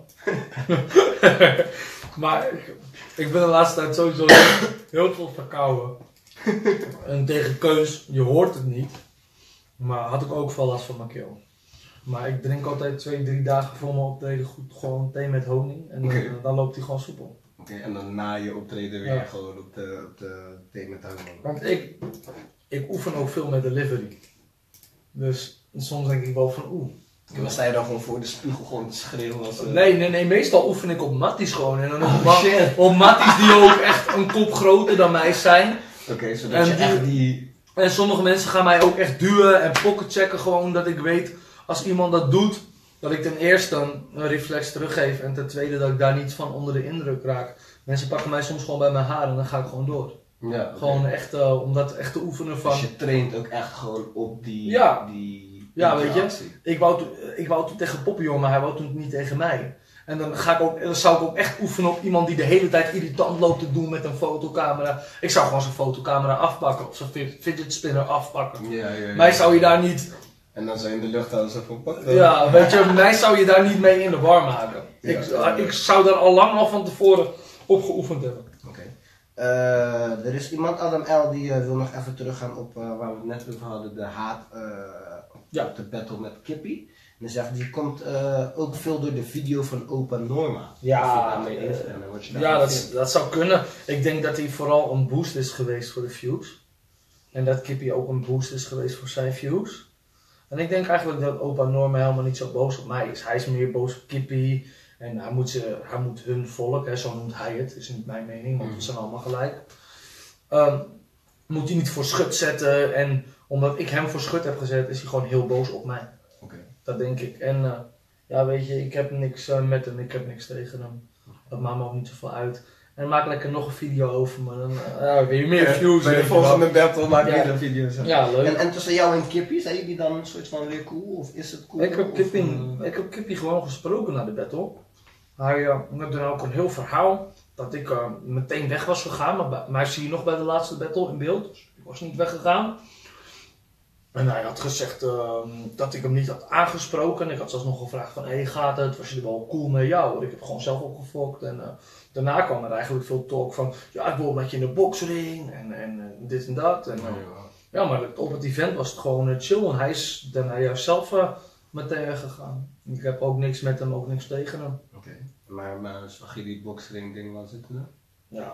Maar ik ben de laatste tijd sowieso heel veel verkouden. En tegen keus, je hoort het niet. Maar had ik ook veel last van mijn keel. Maar ik drink altijd 2-3 dagen voor mijn optreden goed gewoon thee met honing. En dan loopt hij gewoon soepel. Oké, en dan na je optreden weer gewoon op de thee met honing. Want ik oefen ook veel met delivery. Dus soms denk ik wel van Dan sta je dan gewoon voor de spiegel gewoon te schreeuwen als... Nee, meestal oefen ik op matties gewoon. En dan op matties die ook echt een kop groter dan mij zijn. Oké, zodat je echt die... En sommige mensen gaan mij ook echt duwen en pocketchecken gewoon, dat ik weet, als iemand dat doet, dat ik ten eerste een reflex teruggeef en ten tweede dat ik daar niet van onder de indruk raak. Mensen pakken mij soms gewoon bij mijn haar en dan ga ik gewoon door. Ja, okay. Gewoon echt, om dat echt te oefenen van... Dus je traint ook echt gewoon op die... Ja, weet je. Ik wou toen tegen Poppy, maar hij wou toen niet tegen mij. En dan zou ik ook echt oefenen op iemand die de hele tijd irritant loopt te doen met een fotocamera. Ik zou gewoon zijn fotocamera afpakken of zijn fidget spinner afpakken. Ja. Mij zou je daar niet... En dan zou je in de lucht houden zo van pakken. Ja, weet je, mij zou je daar niet mee in de war maken. Ja, ik zou daar al lang al van tevoren op geoefend hebben. Oké. Er is iemand, Adam L, die wil nog even teruggaan op waar we het net over hadden, de haat op de battle met Kippy. En hij zegt, die komt ook veel door de video van Opa Norma. Ja, dat zou kunnen. Ik denk dat hij vooral een boost is geweest voor de views. En dat Kippy ook een boost is geweest voor zijn views. En ik denk eigenlijk dat Opa Norma helemaal niet zo boos op mij is. Hij is meer boos op Kippy. En hij moet hun volk, zo noemt hij het. Is niet mijn mening, want we zijn allemaal gelijk. Moet hij niet voor schut zetten. En omdat ik hem voor schut heb gezet, is hij gewoon heel boos op mij. Okay. Dat denk ik. En weet je, ik heb niks met hem, ik heb niks tegen hem. Dat maakt me ook niet zoveel uit. En dan maak ik lekker nog een video over me. Dan weer meer views. Bij de volgende battle maak ik weer een video. Zo. Ja, leuk. En tussen jou en Kippy, zijn jullie dan een soort van weer cool? Of is het cool? Ik heb Kippy gewoon gesproken na de battle. Hij had dan ook een heel verhaal. Dat ik meteen weg was gegaan. Maar mij zie je nog bij de laatste battle in beeld. Dus ik was niet weggegaan. En hij had gezegd dat ik hem niet had aangesproken. Ik had zelfs nog gevraagd van, hey, gaat het? Was je er wel cool mee? Ja hoor, ik heb gewoon zelf opgefokt. En daarna kwam er eigenlijk veel talk van, ja, ik wil met je in de boxring en dit en dat. En, ja, maar op het event was het gewoon chill. En hij is daarna juist zelf meteen weggegaan. Ik heb ook niks met hem, ook niks tegen hem. Oké. Maar zag je die boxring ding wel zitten dan? Ja,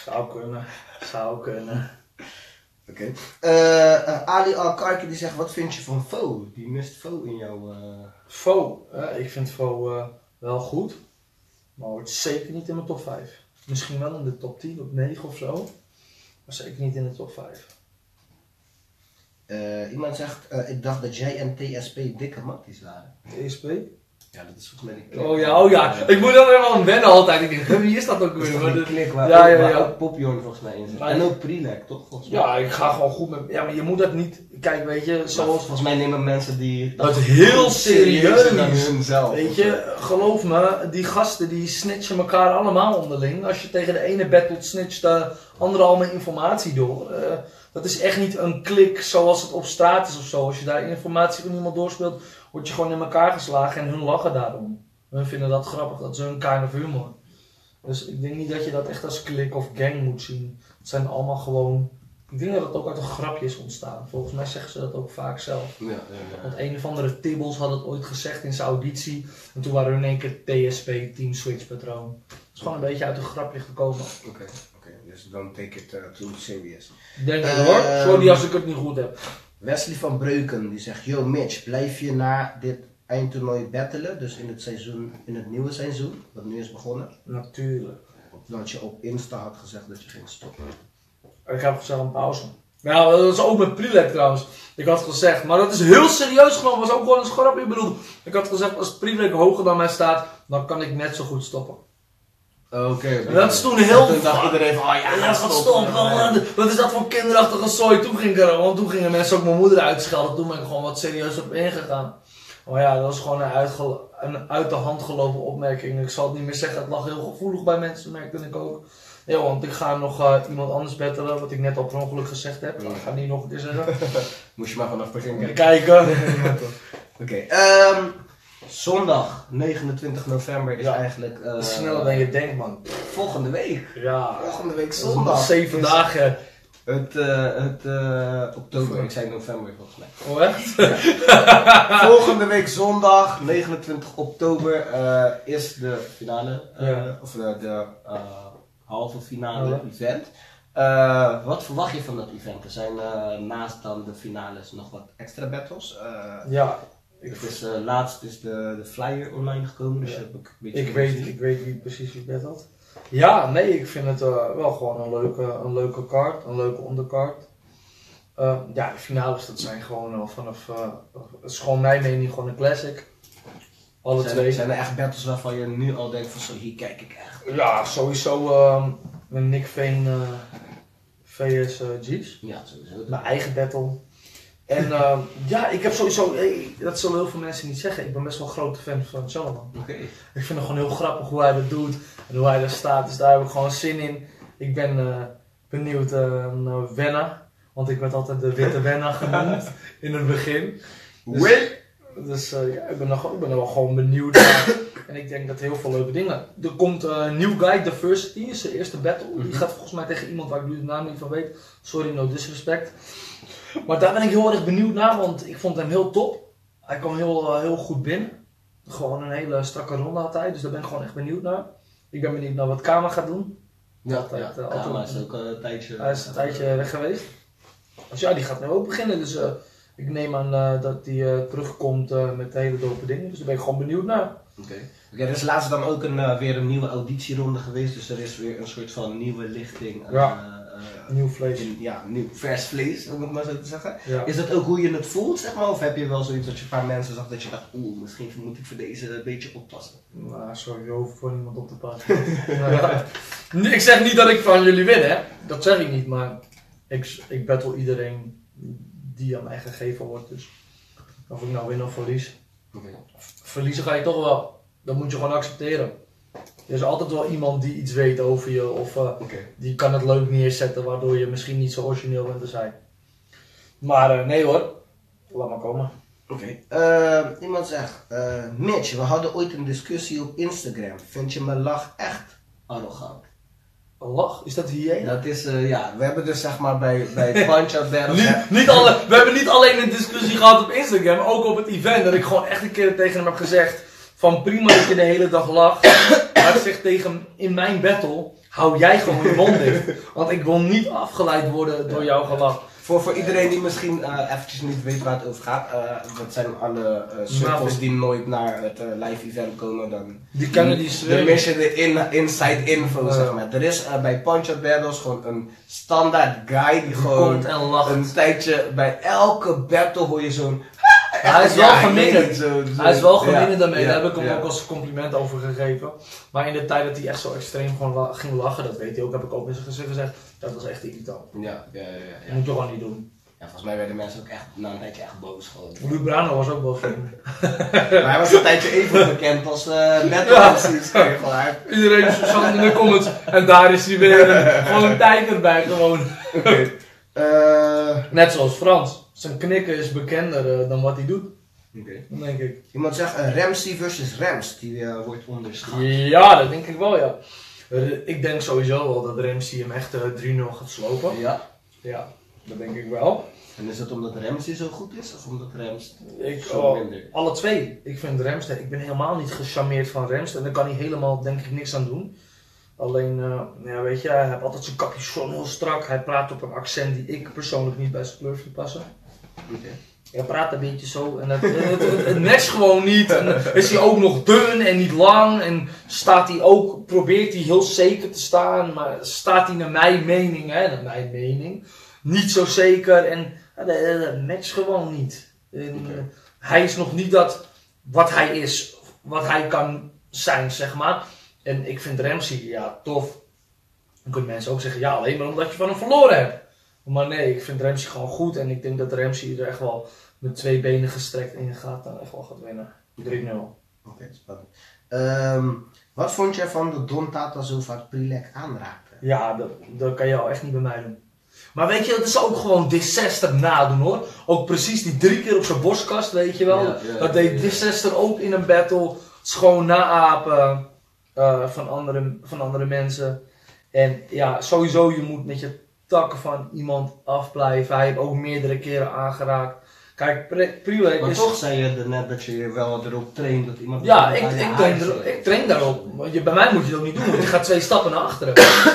zou kunnen. Oké. Ali Al-Karki die zegt, wat vind je van Fo? Die mist Fo in jouw... Fo? Ik vind Fo wel goed. Maar hoort zeker niet in mijn top 5. Misschien wel in de top 10 of 9 of zo. Maar zeker niet in de top 5. Iemand zegt, ik dacht dat jij en TSP dikke matties waren. TSP? Ja, dat is volgens mij die klik. Oh ja. Ik moet dan weer aan wennen altijd. Ik denk, wie is dat ook weer? Dat is die klik waar ook Popjorn volgens mij in zit. En ook Prilek, toch? Volgens mij. Ja, ik ga gewoon goed met... Ja, maar je moet dat niet... Kijk, weet je, zoals... Volgens mij nemen mensen die... Dat is heel serieus dan hunzelf. Weet je, geloof me, die gasten die snitchen elkaar allemaal onderling. Als je tegen de ene battelt, snitcht de andere al mijn informatie door. Dat is echt niet een klik zoals het op straat is of zo. Als je daar informatie van iemand doorspeelt, word je gewoon in elkaar geslagen en hun lachen daarom. Hun vinden dat grappig, dat is hun kind of humor. Dus ik denk niet dat je dat echt als klik of gang moet zien. Het zijn allemaal gewoon... Ik denk dat het ook uit een grapje is ontstaan. Volgens mij zeggen ze dat ook vaak zelf. Ja. Want een of andere Tibbles had het ooit gezegd in zijn auditie. En toen waren hun in één keer TSP, Team Switch Patroon. Het is gewoon een beetje uit een grapje gekomen. Oké. Dus dan take it too serious. Denk ik hoor. Sorry als ik het niet goed heb. Wesley van Breuken die zegt: Yo Mitch, blijf je na dit eindtoernooi battelen? Dus in het nieuwe seizoen, wat nu is begonnen? Natuurlijk. Want je op Insta had gezegd dat je ging stoppen. Ik heb gezegd een pauze. Nou, dat is ook met Prilek trouwens. Ik had gezegd, maar dat is heel serieus genomen. Was ook gewoon een grapje bedoeld. Ik had gezegd, als Prilek hoger dan mij staat, dan kan ik net zo goed stoppen. Oké. En dat is toen heel... Toen dacht iedereen van, oh ja, dat gaat stoppen. Wat is dat voor kinderachtige zooi? Toen gingen mensen ook mijn moeder uitschelden. Toen ben ik gewoon wat serieus op ingegaan. Maar ja, dat was gewoon een uit de hand gelopen opmerking. Ik zal het niet meer zeggen, het lag heel gevoelig bij mensen, merkte ik ook. Ja, want ik ga nog iemand anders battelen, wat ik net al per ongeluk gezegd heb. Ik ga het niet nog een keer zeggen. Moest je maar vanaf begin kijken. Oké. Zondag 29 november is eigenlijk... sneller dan je denkt, man. Volgende week. Ja. Volgende week zondag. 7 dagen. Het oktober, ik zei november volgens mij. Oh echt? Ja. Volgende week zondag, 29 oktober, is de finale, of de halve finale event. Wat verwacht je van dat event? Er zijn naast dan de finales nog wat extra battles. Laatst is de flyer online gekomen, dus heb ik een beetje ik weet wie precies wie battelt. Ja, nee, ik vind het wel gewoon een leuke kaart, een leuke onderkaart. De finales, dat zijn gewoon vanaf, het is gewoon mijn mening gewoon een classic. Alle twee. Zijn er echt battles waarvan je nu al denkt van zo, hier kijk ik echt? Ja, sowieso met Nick Veen vs Jeeves. Ja, sowieso. Mijn eigen battle. En ik heb sowieso, dat zullen heel veel mensen niet zeggen, ik ben best wel een grote fan van Solomon. Okay. Ik vind het gewoon heel grappig hoe hij dat doet en hoe hij daar staat, dus daar heb ik gewoon zin in. Ik ben benieuwd naar Wenna, want ik werd altijd de witte Wenna genoemd in het begin. Dus ik ben er wel gewoon benieuwd naar. En ik denk dat heel veel leuke dingen. Er komt een New Guy Diversity, is zijn eerste battle. Die gaat volgens mij tegen iemand waar ik nu de naam niet van weet. Sorry, no disrespect. Maar daar ben ik heel erg benieuwd naar, want ik vond hem heel top. Hij kwam heel goed binnen. Gewoon een hele strakke ronde had hij, dus daar ben ik gewoon echt benieuwd naar. Ik ben benieuwd naar wat Kama gaat doen. Kama is ook een tijdje... Hij is een tijdje weg geweest. Dus ja, die gaat nu ook beginnen, dus ik neem aan dat hij terugkomt met hele dope dingen. Dus daar ben ik gewoon benieuwd naar. Oké, er is laatst dan ook weer een nieuwe auditieronde geweest, dus er is weer een soort van nieuwe lichting. Nieuw vlees. Nieuw vers vlees, om het maar zo te zeggen. Ja. Is dat ook hoe je het voelt, zeg maar? Of heb je wel zoiets dat je een paar mensen zag dat je dacht, misschien moet ik voor deze een beetje oppassen? Nou, sorry, je hoeft voor niemand op te passen. Ik zeg niet dat ik van jullie win, hè. Dat zeg ik niet, maar ik battle iedereen die aan mij gegeven wordt. Dus of ik nou win of verlies. Verliezen ga je toch wel. Dat moet je gewoon accepteren. Er is altijd wel iemand die iets weet over je of die kan het leuk neerzetten waardoor je misschien niet zo origineel bent als hij. Maar nee hoor, laat maar komen. Iemand zegt, Mitch, we hadden ooit een discussie op Instagram. Vind je mijn lach echt arrogant? Een lach? Is dat hyena? Dat is, we hebben dus zeg maar bij Punch-Out Battles... We hebben niet alleen een discussie gehad op Instagram, ook op het event. Dat ik gewoon echt een keer tegen hem heb gezegd van prima dat je de hele dag lacht. Maar ik zeg tegen hem, in mijn battle, hou jij gewoon je mond dicht. Want ik wil niet afgeleid worden door jouw gelach. Voor iedereen die misschien eventjes niet weet waar het over gaat, dat zijn alle cirkels die nooit naar het live event komen, dan die kennen die de mission, de inside info, zeg maar. Er is bij Punch-Out Battles gewoon een standaard guy die gewoon komt en lacht. een tijdje bij elke battle hoor je zo'n Hij is wel geminderd. Hij is wel geminderd daarmee, daar heb ik hem ook als compliment over gegeven. Maar in de tijd dat hij echt zo extreem gewoon ging lachen, dat weet hij ook, heb ik ook in zijn gezicht gezegd, dat was echt irritant. Ja. Dat moet je gewoon niet doen. Ja, volgens mij werden mensen ook echt na een tijdje echt boos gewoon. Lubrano was ook boos. Maar hij was een tijdje even bekend als metal-precies. Iedereen zat in de comments en daar is hij weer gewoon een tijger bij gewoon. Net zoals Frans. Zijn knikken is bekender dan wat hij doet. Dan denk ik. Iemand zegt Ramsey versus Rams, die wordt onderschat. Ja, dat denk ik wel, ja. Ik denk sowieso wel dat Ramsey hem echt 3-0 gaat slopen. Ja, dat denk ik wel. En is dat omdat Ramsey zo goed is of omdat Rams minder? Alle twee. Ik vind Rams, ik ben helemaal niet gecharmeerd van Rams en daar kan hij helemaal denk ik niks aan doen. Alleen, weet je, hij heeft altijd zijn capuchon heel strak. Hij praat op een accent die ik persoonlijk niet bij zijn kleur vind passen. Hij praat een beetje zo en het matcht gewoon niet. En is hij ook nog dun en niet lang en probeert hij heel zeker te staan, maar staat hij naar mijn mening, niet zo zeker en dat matcht gewoon niet. Hij is nog niet wat hij is, wat hij kan zijn, zeg maar. En ik vind Ramsey, tof. Dan kunnen mensen ook zeggen, alleen maar omdat je van hem verloren hebt. Maar nee, ik vind Ramsey gewoon goed en ik denk dat Ramsey er echt wel met 2 benen gestrekt in gaat en echt wel gaat winnen. 3-0. Oké, spannend. Wat vond jij van dat Don Tata zo vaak Prilek aanraakte? Ja, dat kan je al echt niet bij mij doen. Maar weet je, dat is ook gewoon Disaster nadoen hoor. Ook precies die 3 keer op zijn borstkast, weet je wel. Dat deed Disaster ook in een battle. Het is gewoon naapen van andere mensen. En ja, sowieso je moet met je takken van iemand afblijven. Hij heeft ook meerdere keren aangeraakt. Kijk, Prilek maar is... toch zei je net dat je wel erop traint dat iemand... Ja, ik train daarop. Bij mij moet je dat ook niet doen, want je gaat 2 stappen naar achteren.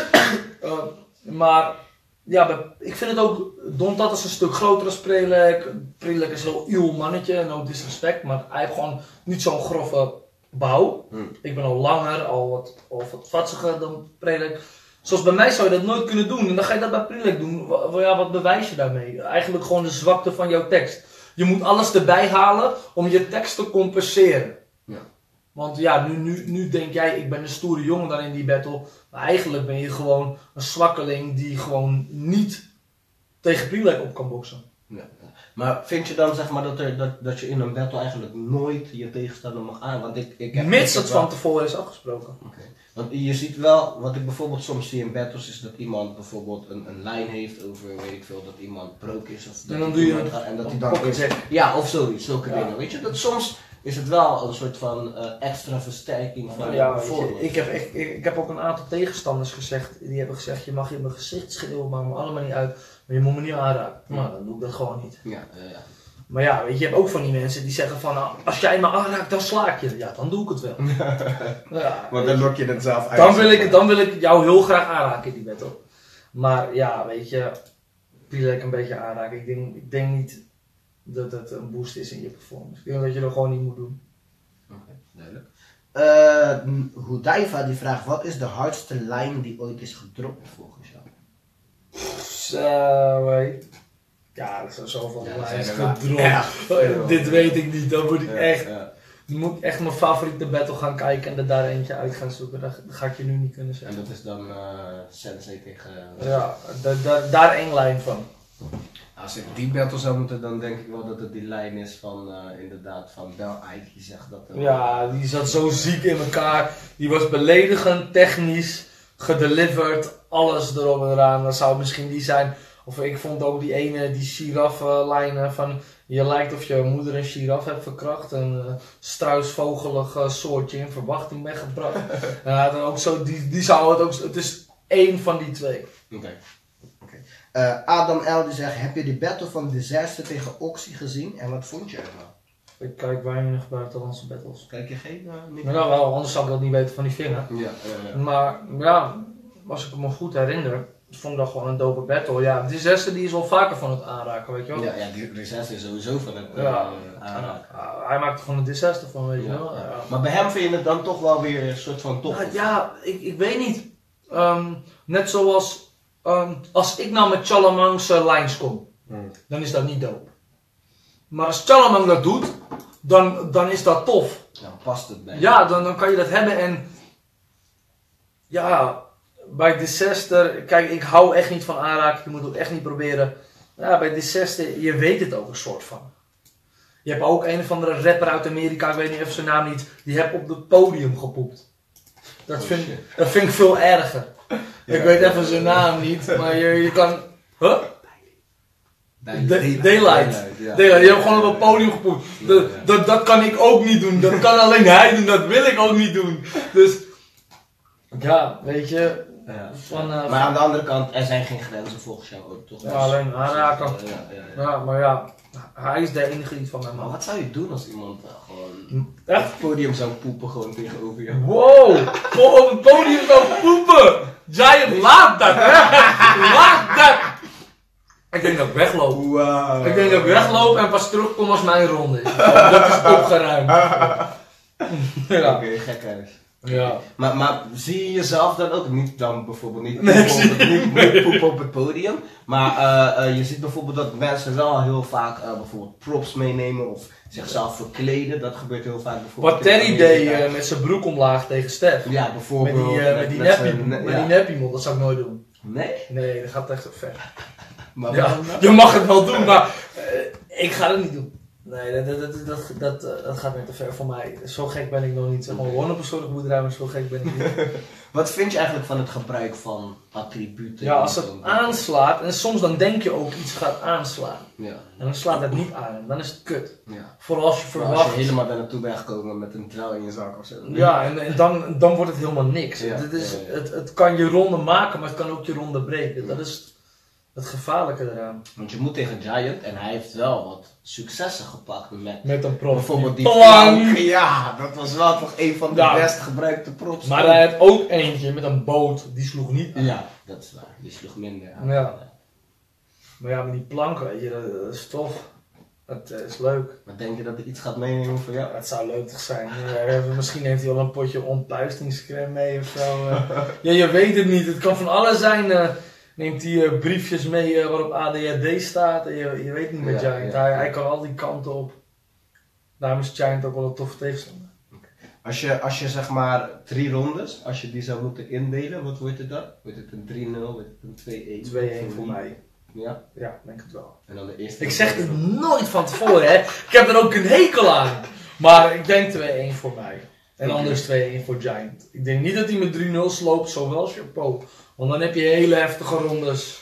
Maar ja, ik vind het ook... Don Tata is een stuk groter dan Prilek. Prilek is een heel uw mannetje, no disrespect. Maar hij heeft gewoon niet zo'n grove bouw. Ik ben al langer, al wat vatsiger dan Prilek. Zoals bij mij zou je dat nooit kunnen doen. En dan ga je dat bij Prilek doen. Wat bewijs je daarmee? Eigenlijk gewoon de zwakte van jouw tekst. Je moet alles erbij halen om je tekst te compenseren. Ja. Want ja, nu denk jij, ik ben een stoere jongen dan in die battle. Maar eigenlijk ben je gewoon een zwakkeling die gewoon niet tegen Prilek op kan boksen. Ja. Maar vind je dan zeg maar dat je in een battle eigenlijk nooit je tegenstander mag aan? Want ik heb mits het van tevoren is afgesproken. Okay. Want je ziet wel, wat ik bijvoorbeeld soms zie in battles is dat iemand bijvoorbeeld een lijn heeft over, weet ik veel, dat iemand broke is of dat en dan doe je en dat hij dan zegt, ja of zoiets, zulke dingen. Weet je, dat soms is het wel een soort van extra versterking van ik heb ook een aantal tegenstanders gezegd, die hebben gezegd, je mag in mijn gezicht schreeuwen, maakt me allemaal niet uit, maar je moet me niet aanraken. Nou, dan doe ik dat gewoon niet. Maar ja, weet je, je hebt ook van die mensen die zeggen van, nou, als jij me aanraakt, dan sla ik je. Ja, dan doe ik het wel. Maar dan lok je het zelf uit. Dan wil ik jou heel graag aanraken in die battle. Maar ja, weet je, Prilek een beetje aanraken. Ik denk niet dat het een boost is in je performance. Ik denk dat je dat gewoon niet moet doen. Oké, duidelijk. Hudaiva die vraagt, wat is de hardste lijn die ooit is gedropt volgens jou? Ja, er zijn zoveel lijns gedropt. Dit weet ik niet, dan moet ik echt... Dan moet ik echt mijn favoriete battle gaan kijken en er daar eentje uit gaan zoeken. Dat ga ik je nu niet kunnen zeggen. En dat is dan Sensei tegen... Ja, daar één lijn van. Als ik die battle zou moeten, dan denk ik wel dat het die lijn is van inderdaad van Bel Ike die zegt dat... Ja, die zat zo ziek in elkaar. Die was beledigend, technisch, gedeliverd, alles erop en eraan. Dat zou misschien die zijn. Of ik vond ook die giraffe-lijnen van... Je lijkt of je moeder een giraf hebt verkracht. Een struisvogelig soortje in verwachting ben gebracht. Dan ook zo, die zou het ook... Het is één van die twee. Oké. Adam L. die zegt, heb je de battle van Disaster tegen Oxy gezien en wat vond je ervan? Ik kijk weinig buitenlandse battles. Kijk je geen? Nou wel, anders zou ik dat niet weten van die vinger. Maar ja, als ik me goed herinner, vond ik dat gewoon een dope battle. Ja, Disaster die is wel vaker van het aanraken, weet je wel. Ja, Disaster is sowieso van het aanraken. Hij maakt er gewoon een Disaster van, weet je wel. Ja. Maar bij hem vind je het dan toch wel weer een soort van tof? Ja, ik weet niet. Net zoals... als ik nou met Chalamang's lines kom, dan is dat niet dope. Maar als Charlemagne dat doet, dan is dat tof. Dan past het bij. Ja, dan kan je dat hebben en... Ja, bij Disaster... Kijk, ik hou echt niet van aanraken. Je moet het echt niet proberen. Ja, bij Disaster, je weet het ook een soort van. Je hebt ook een of andere rapper uit Amerika, ik weet niet even zijn naam niet, die heeft op het podium gepoept. Dat vind ik veel erger. Ja, ik weet even zijn naam niet, maar je kan... Huh? Daylight. Ja. Je hebt gewoon op het podium gepoept. Dat kan ik ook niet doen. Dat kan alleen hij doen. Dat wil ik ook niet doen. Dus... Ja, weet je... Ja. Maar aan de andere kant, er zijn geen grenzen volgens jou ook, toch? Ja, alleen aanraken. Ja, maar ja... Hij is de enige die van mij mag. mag. Wat zou je doen als iemand gewoon op het podium zou poepen gewoon tegenover je? Wow! Op het podium zou poepen! Giant, laat dat! Laat dat! Ik denk dat ik wegloop. Wow. Ik denk dat ik wegloop en pas terugkom als mijn ronde is. Dat is opgeruimd. Ja. Oké, gekhuis. Ja. Maar zie je jezelf dan ook niet dan bijvoorbeeld niet poepen op het podium, maar je ziet bijvoorbeeld dat mensen wel heel vaak bijvoorbeeld props meenemen of zichzelf verkleden, dat gebeurt heel vaak bijvoorbeeld. Wat Terry deed met zijn broek omlaag tegen Stef. Ja, bijvoorbeeld. Met die neppiemond, dat zou ik nooit doen. Nee? Nee, dat gaat echt zo ver. Maar ja, je mag het wel doen, maar ik ga het niet doen. Nee, dat gaat net te ver voor mij. Zo gek ben ik nog niet. Zeg maar, wonen op een soort boerderij, maar zo gek ben ik niet. Wat vind je eigenlijk van het gebruik van attributen? Ja, als het aanslaat, en soms dan denk je ook iets gaat aanslaan. Ja. En dan slaat het niet aan, dan is het kut. Ja. Vooral als je verwacht. Als je helemaal daar naartoe bent gekomen met een trui in je zak of zo. Ja, en dan wordt het helemaal niks. Ja, het kan je ronde maken, maar het kan ook je ronde breken. Dat is het gevaarlijke eraan. Want je moet tegen Giant en hij heeft wel wat successen gepakt met een prop. Bijvoorbeeld die plank. Ja, dat was wel toch een van de best gebruikte props. Maar hij had ook eentje met een boot, die sloeg niet aan. Ja, dat is waar. Die sloeg minder aan. Ja. Maar ja, met die planken, weet je, dat is tof. Het is leuk. Maar denk je dat er iets gaat meenemen voor jou? Het zou leuk zijn. Misschien heeft hij wel een potje ontpuistingscrème mee of zo. Ja, je weet het niet. Het kan van alles zijn. Neemt hij briefjes mee waarop ADHD staat. En je weet niet met Giant. Hij kan al die kanten op. Daarom is Giant ook wel een toffe tegenstander. Okay. Als je zeg maar 3 rondes, als je die zou moeten indelen, wat wordt het dan? Wordt het een 3-0, wordt het een 2-1 voor mij. Ja? Ja, denk het wel. En dan de eerste. Ik zeg het nooit van tevoren, hè. Ik heb er ook een hekel aan. Maar ik denk 2-1 voor mij. En anders 2-1 voor Giant. Ik denk niet dat hij met 3-0 sloopt, zowel Chapeau. Want dan heb je hele heftige rondes.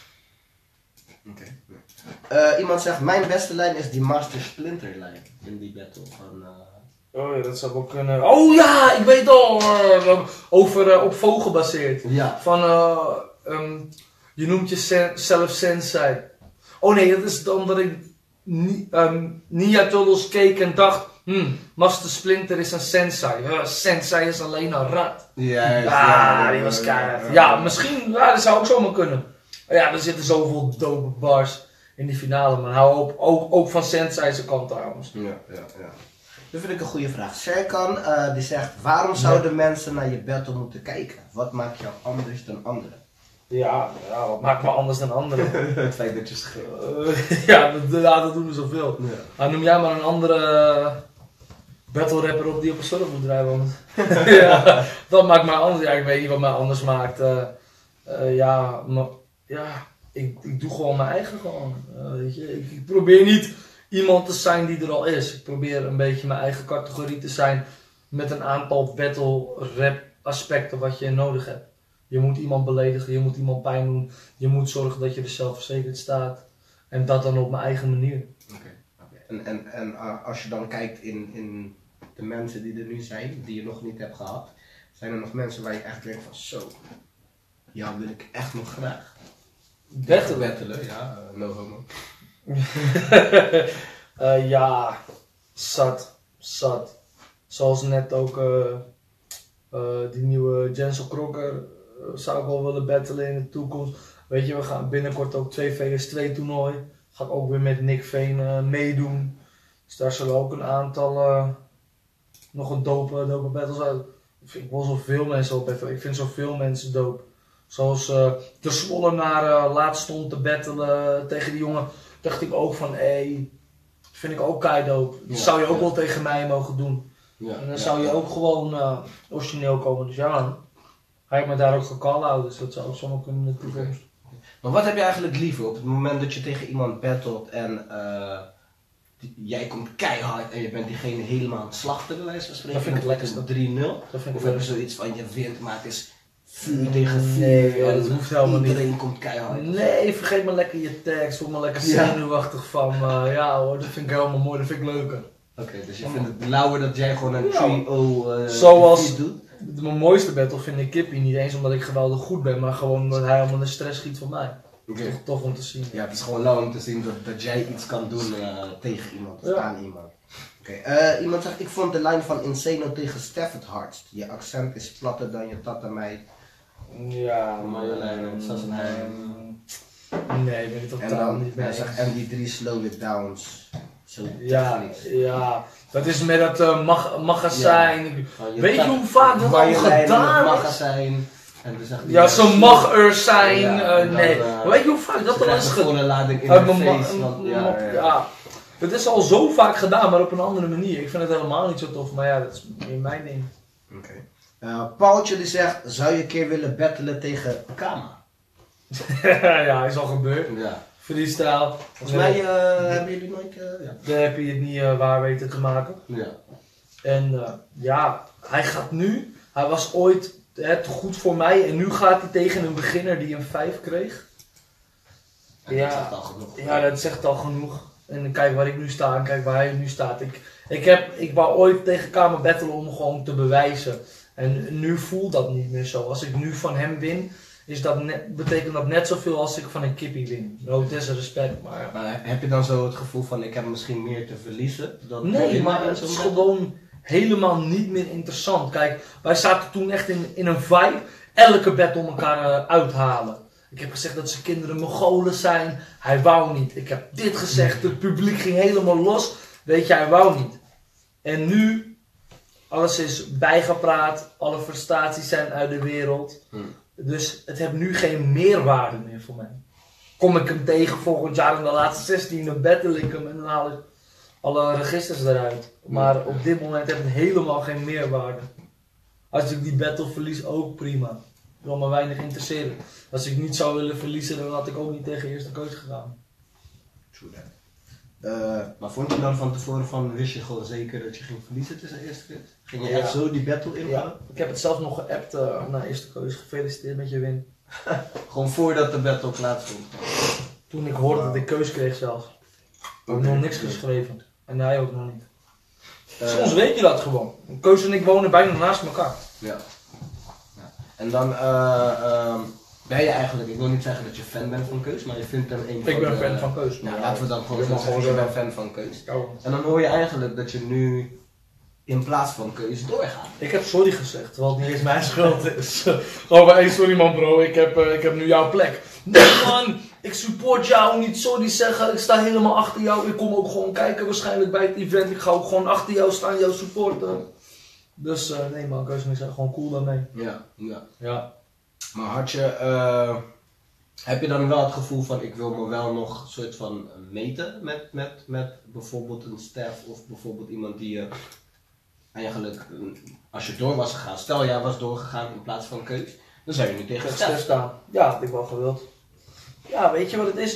Okay. Iemand zegt, mijn beste lijn is die Master Splinter lijn. In die battle van... Oh ja, dat zou ook kunnen. Oh ja, ik weet al. Over op vogel gebaseerd. Ja. Van, je noemt jezelf Sensei. Oh nee, dat is omdat ik Nia Turtles keek en dacht, Master Splinter is een Sensei. Sensei is alleen een rat. Ja, die was keihard. Ja, misschien, dat zou ook zomaar kunnen. Ja, er zitten zoveel dope bars in die finale, maar hou ook van Sensei zijn kant trouwens. Ja. Dat vind ik een goede vraag. Serkan die zegt, waarom zouden mensen naar je battle moeten kijken? Wat maakt jou anders dan anderen? Ja, wat maakt me anders dan anderen? Het feit dat je schreeuwt. Dat doen we zoveel. Ja. Noem jij maar een andere battle rapper op die op een surfboerderij woont. Ja, dat maakt mij anders. Ja, ik weet niet wat mij anders maakt. Ik doe gewoon mijn eigen gewoon. Weet je? Ik probeer niet iemand te zijn die er al is. Ik probeer een beetje mijn eigen categorie te zijn met een aantal battle rap aspecten wat je nodig hebt. Je moet iemand beledigen, je moet iemand pijn doen, je moet zorgen dat je er zelfverzekerd staat. En dat dan op mijn eigen manier. Okay. En als je dan kijkt in de mensen die er nu zijn, die je nog niet hebt gehad, zijn er nog mensen waar je echt denkt van zo, ja wil ik echt nog graag. Battelen, ja, no homo. Ja, zat. Zoals net ook die nieuwe Jensel Crocker zou ik wel willen battelen in de toekomst. Weet je, we gaan binnenkort ook 2 VS2 toernooi. Ga ik ook weer met Nick Veen meedoen. Dus daar zullen ook een aantal nog een dope battles uit. Ik wil zoveel mensen op battelen. Ik vind zoveel mensen dope. Zoals de Zwollenaar laatst stond te battelen tegen die jongen. Dacht ik ook van, Vind ik ook keidope. Dat zou je ook wel tegen mij mogen doen. Ja, En dan zou je ook gewoon origineel komen. Dus ja, dan ga ik me daar ook voor call houden. Dus dat zou ook zomaar kunnen in de toekomst. Maar wat heb je eigenlijk liever op het moment dat je tegen iemand battelt en jij komt keihard en je bent diegene helemaal aan het slachten, bij wijze van spreken? Dat vind ik lekker 3-0. Of heb je zoiets van je wint, maar het is vuur tegen vuur. Nee, dat hoeft helemaal niet. Iedereen komt keihard. Nee, vergeet maar lekker je tekst. Voel me lekker zenuwachtig van. Ja hoor, dat vind ik helemaal mooi. Dat vind ik leuker. Oké, dus je vindt het lauwer dat jij gewoon een 3-0 zoals doet? Mijn mooiste battle vind ik Kippie. Niet eens omdat ik geweldig goed ben, maar gewoon omdat hij allemaal de stress schiet van mij. Okay. Toch tof om te zien. Ja, het is gewoon lauw om te zien dat jij iets kan doen tegen iemand, aan iemand. Iemand zegt, ik vond de lijn van Insano tegen Stef het hardst. Je accent is platter dan je tatameit. Ja, Marjolein, zoals een hij. Nee, ik ben het totaal niet mee. Hij zegt, en die 3 slow it downs. Zo ja, dat is met dat magazijn. Ja. Weet je hoe vaak dat al gedaan is? Magazijn. En dan zegt ja, ze mag er zijn. Nee, maar weet je hoe vaak dat al is gedaan? Het is al zo vaak gedaan, maar op een andere manier. Ik vind het helemaal niet zo tof, maar ja, dat is meer mijn ding. Paultje die zegt, zou je een keer willen battelen tegen Kama? Ja, is al gebeurd. Ja. Freestyle. Volgens mij hebben jullie nooit... Daar heb je het niet waar weten te maken. Ja. En hij gaat nu, hij was ooit te goed voor mij en nu gaat hij tegen een beginner die een 5 kreeg. Ja, dat zegt al genoeg. Ja, dat zegt al genoeg. En kijk waar ik nu sta en kijk waar hij nu staat. Ik wou ooit tegen Kama battelen om gewoon te bewijzen. En nu voelt dat niet meer zo. Als ik nu van hem win, betekent dat net zoveel als ik van een Kippie win. No disrespect, maar... Maar heb je dan zo het gevoel van, ik heb misschien meer te verliezen? Nee, maar het is gewoon helemaal niet meer interessant. Kijk, wij zaten toen echt in een vibe, elke battle elkaar uithalen. Ik heb gezegd dat ze kinderen Mongolen zijn, hij wou niet. Ik heb dit gezegd, het publiek ging helemaal los, weet je, hij wou niet. En nu, alles is bijgepraat, alle frustraties zijn uit de wereld. Dus het heeft nu geen meerwaarde meer voor mij. Kom ik hem tegen volgend jaar in de laatste 16, dan battle ik hem en dan haal ik alle registers eruit. Maar op dit moment heeft het helemaal geen meerwaarde. Als ik die battle verlies, ook prima. Ik wil me weinig interesseren. Als ik niet zou willen verliezen, dan had ik ook niet tegen eerste coach gegaan. True that. Maar vond je dan van tevoren van, wist je gewoon zeker dat je ging verliezen tussen de eerste keer? Ging je echt zo die battle ingaan? Ja, ik heb het zelfs nog geappt na eerste coach. Gefeliciteerd met je win. Gewoon voordat de battle plaatsvond? Toen ik hoorde dat ik keus kreeg zelfs. Ik heb nog niks geschreven. En hij ook nog niet. Soms weet je dat gewoon. Keus en ik wonen bijna naast elkaar. Ja. En dan ben je eigenlijk, ik wil niet zeggen dat je fan bent van Keus, maar je vindt hem een van Ik ben fan van Keus. Nou, laten we dan gewoon zeggen, je bent fan van Keus. Ja. En dan hoor je eigenlijk dat je nu in plaats van Keus doorgaat. Ik heb sorry gezegd, terwijl het niet eens mijn schuld is. Gewoon bij sorry man bro, ik heb nu jouw plek. Nee man, ik support jou, niet sorry zeggen, ik sta helemaal achter jou. Ik kom ook gewoon kijken waarschijnlijk bij het event. Ik ga ook gewoon achter jou staan, jou supporten. Dus nee man, Keus en ik zijn gewoon cool daarmee. Ja. Maar heb je dan wel het gevoel van, ik wil me wel nog soort van meten met bijvoorbeeld een Stef of bijvoorbeeld iemand die je eigenlijk, als je door was gegaan, stel jij was doorgegaan in plaats van Keus, dan zou je nu tegen Stef staan. Ja, dat had ik wel gewild. Ja, weet je wat het is?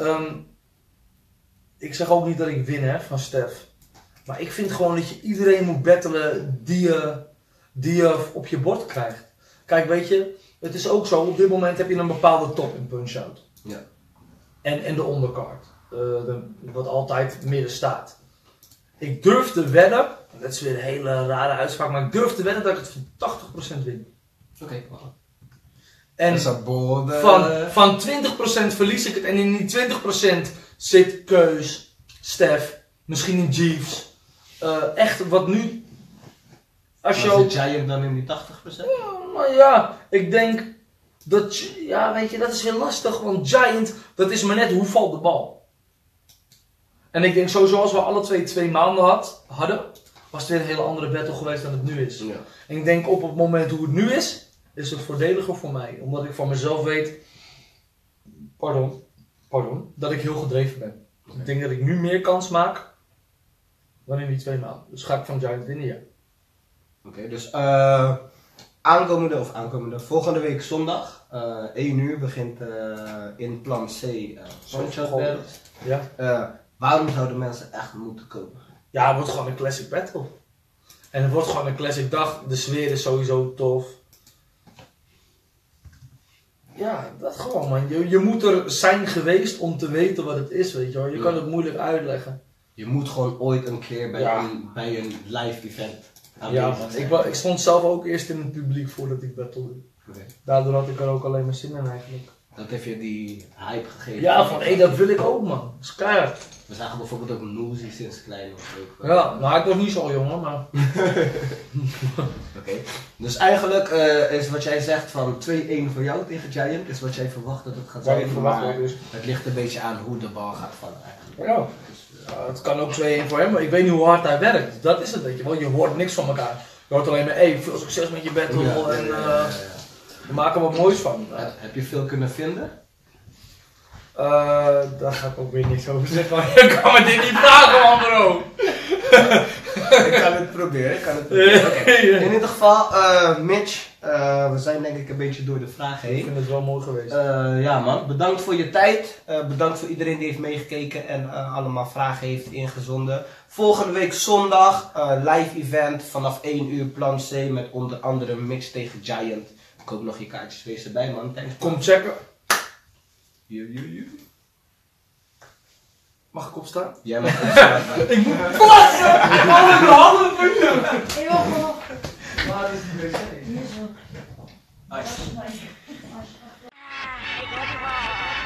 Ik zeg ook niet dat ik win hè, van Stef. Maar ik vind gewoon dat je iedereen moet battelen die je op je bord krijgt. Kijk, weet je, het is ook zo, op dit moment heb je een bepaalde top in Punch-Out. Ja. En de undercard. Wat altijd midden staat. Ik durf te wedden, dat is weer een hele rare uitspraak, maar ik durf te wedden dat ik het van 80% win. Oké. En van 20% verlies ik het en in die 20% zit Keus, Stef, misschien een Jeeves. Echt wat nu... Zit jij dan in die 80%? Ja, maar ja, ik denk dat... Ja, weet je, dat is heel lastig, want Giant, dat is maar net hoe valt de bal. En ik denk sowieso als we alle 2 maanden hadden, was het weer een hele andere battle geweest dan het nu is. Ja. En ik denk op het moment hoe het nu is het voordeliger voor mij. Omdat ik van mezelf weet, dat ik heel gedreven ben. Ik denk dat ik nu meer kans maak Dan in die 2 maanden. Dus ga ik van Giant winnen, ja. Oké, dus volgende week zondag, 1 uur begint in plan C Sunshot Battle. Ja. Waarom zouden mensen echt moeten komen? Ja, het wordt gewoon een classic battle. En het wordt gewoon een classic dag. De sfeer is sowieso tof. Ja, dat gewoon man. Je moet er zijn geweest om te weten wat het is, weet je wel. Je kan het moeilijk uitleggen. Je moet gewoon ooit een keer bij een live event aanwezig man. Ik stond zelf ook eerst in het publiek voordat ik battelde. Okay. Daardoor had ik er ook alleen maar zin in eigenlijk. Dat heeft je die hype gegeven? Ja, van hé, dat wil ik ook man. Dat is keihard. We zagen bijvoorbeeld ook Noezie sinds klein of zo. Ja, nou ik was niet zo jong hoor, maar... Oké. Dus eigenlijk is wat jij zegt van 2-1 voor jou tegen Giant, is wat jij verwacht dat het gaat zijn. Maar het ligt een beetje aan hoe de bal gaat vallen eigenlijk. Ja. Dus, het kan ook 2-1 voor hem, maar ik weet niet hoe hard hij werkt. Dat is het, weet je wel. Je hoort niks van elkaar. Je hoort alleen maar, veel succes met je battle en we maken er wat moois van. Heb je veel kunnen vinden? Daar ga ik ook weer niks over zeggen. Je kan me dit niet vragen, man, bro. Ik kan het proberen. Okay. In ieder geval, Mitch, we zijn denk ik een beetje door de vragen heen. Ik vind het wel mooi geweest. Ja man, bedankt voor je tijd. Bedankt voor iedereen die heeft meegekeken en allemaal vragen heeft ingezonden. Volgende week zondag, live event vanaf 1 uur plan C met onder andere Mitch tegen Giant. Koop nog je kaartjes, wees erbij man. Thanks. Kom checken. Hier. Mag ik opstaan? Jij mag opstaan. Ik moet plassen! Ik wil met mijn handen voelen! Waar is die wc? Hier zo. Nice. Nice.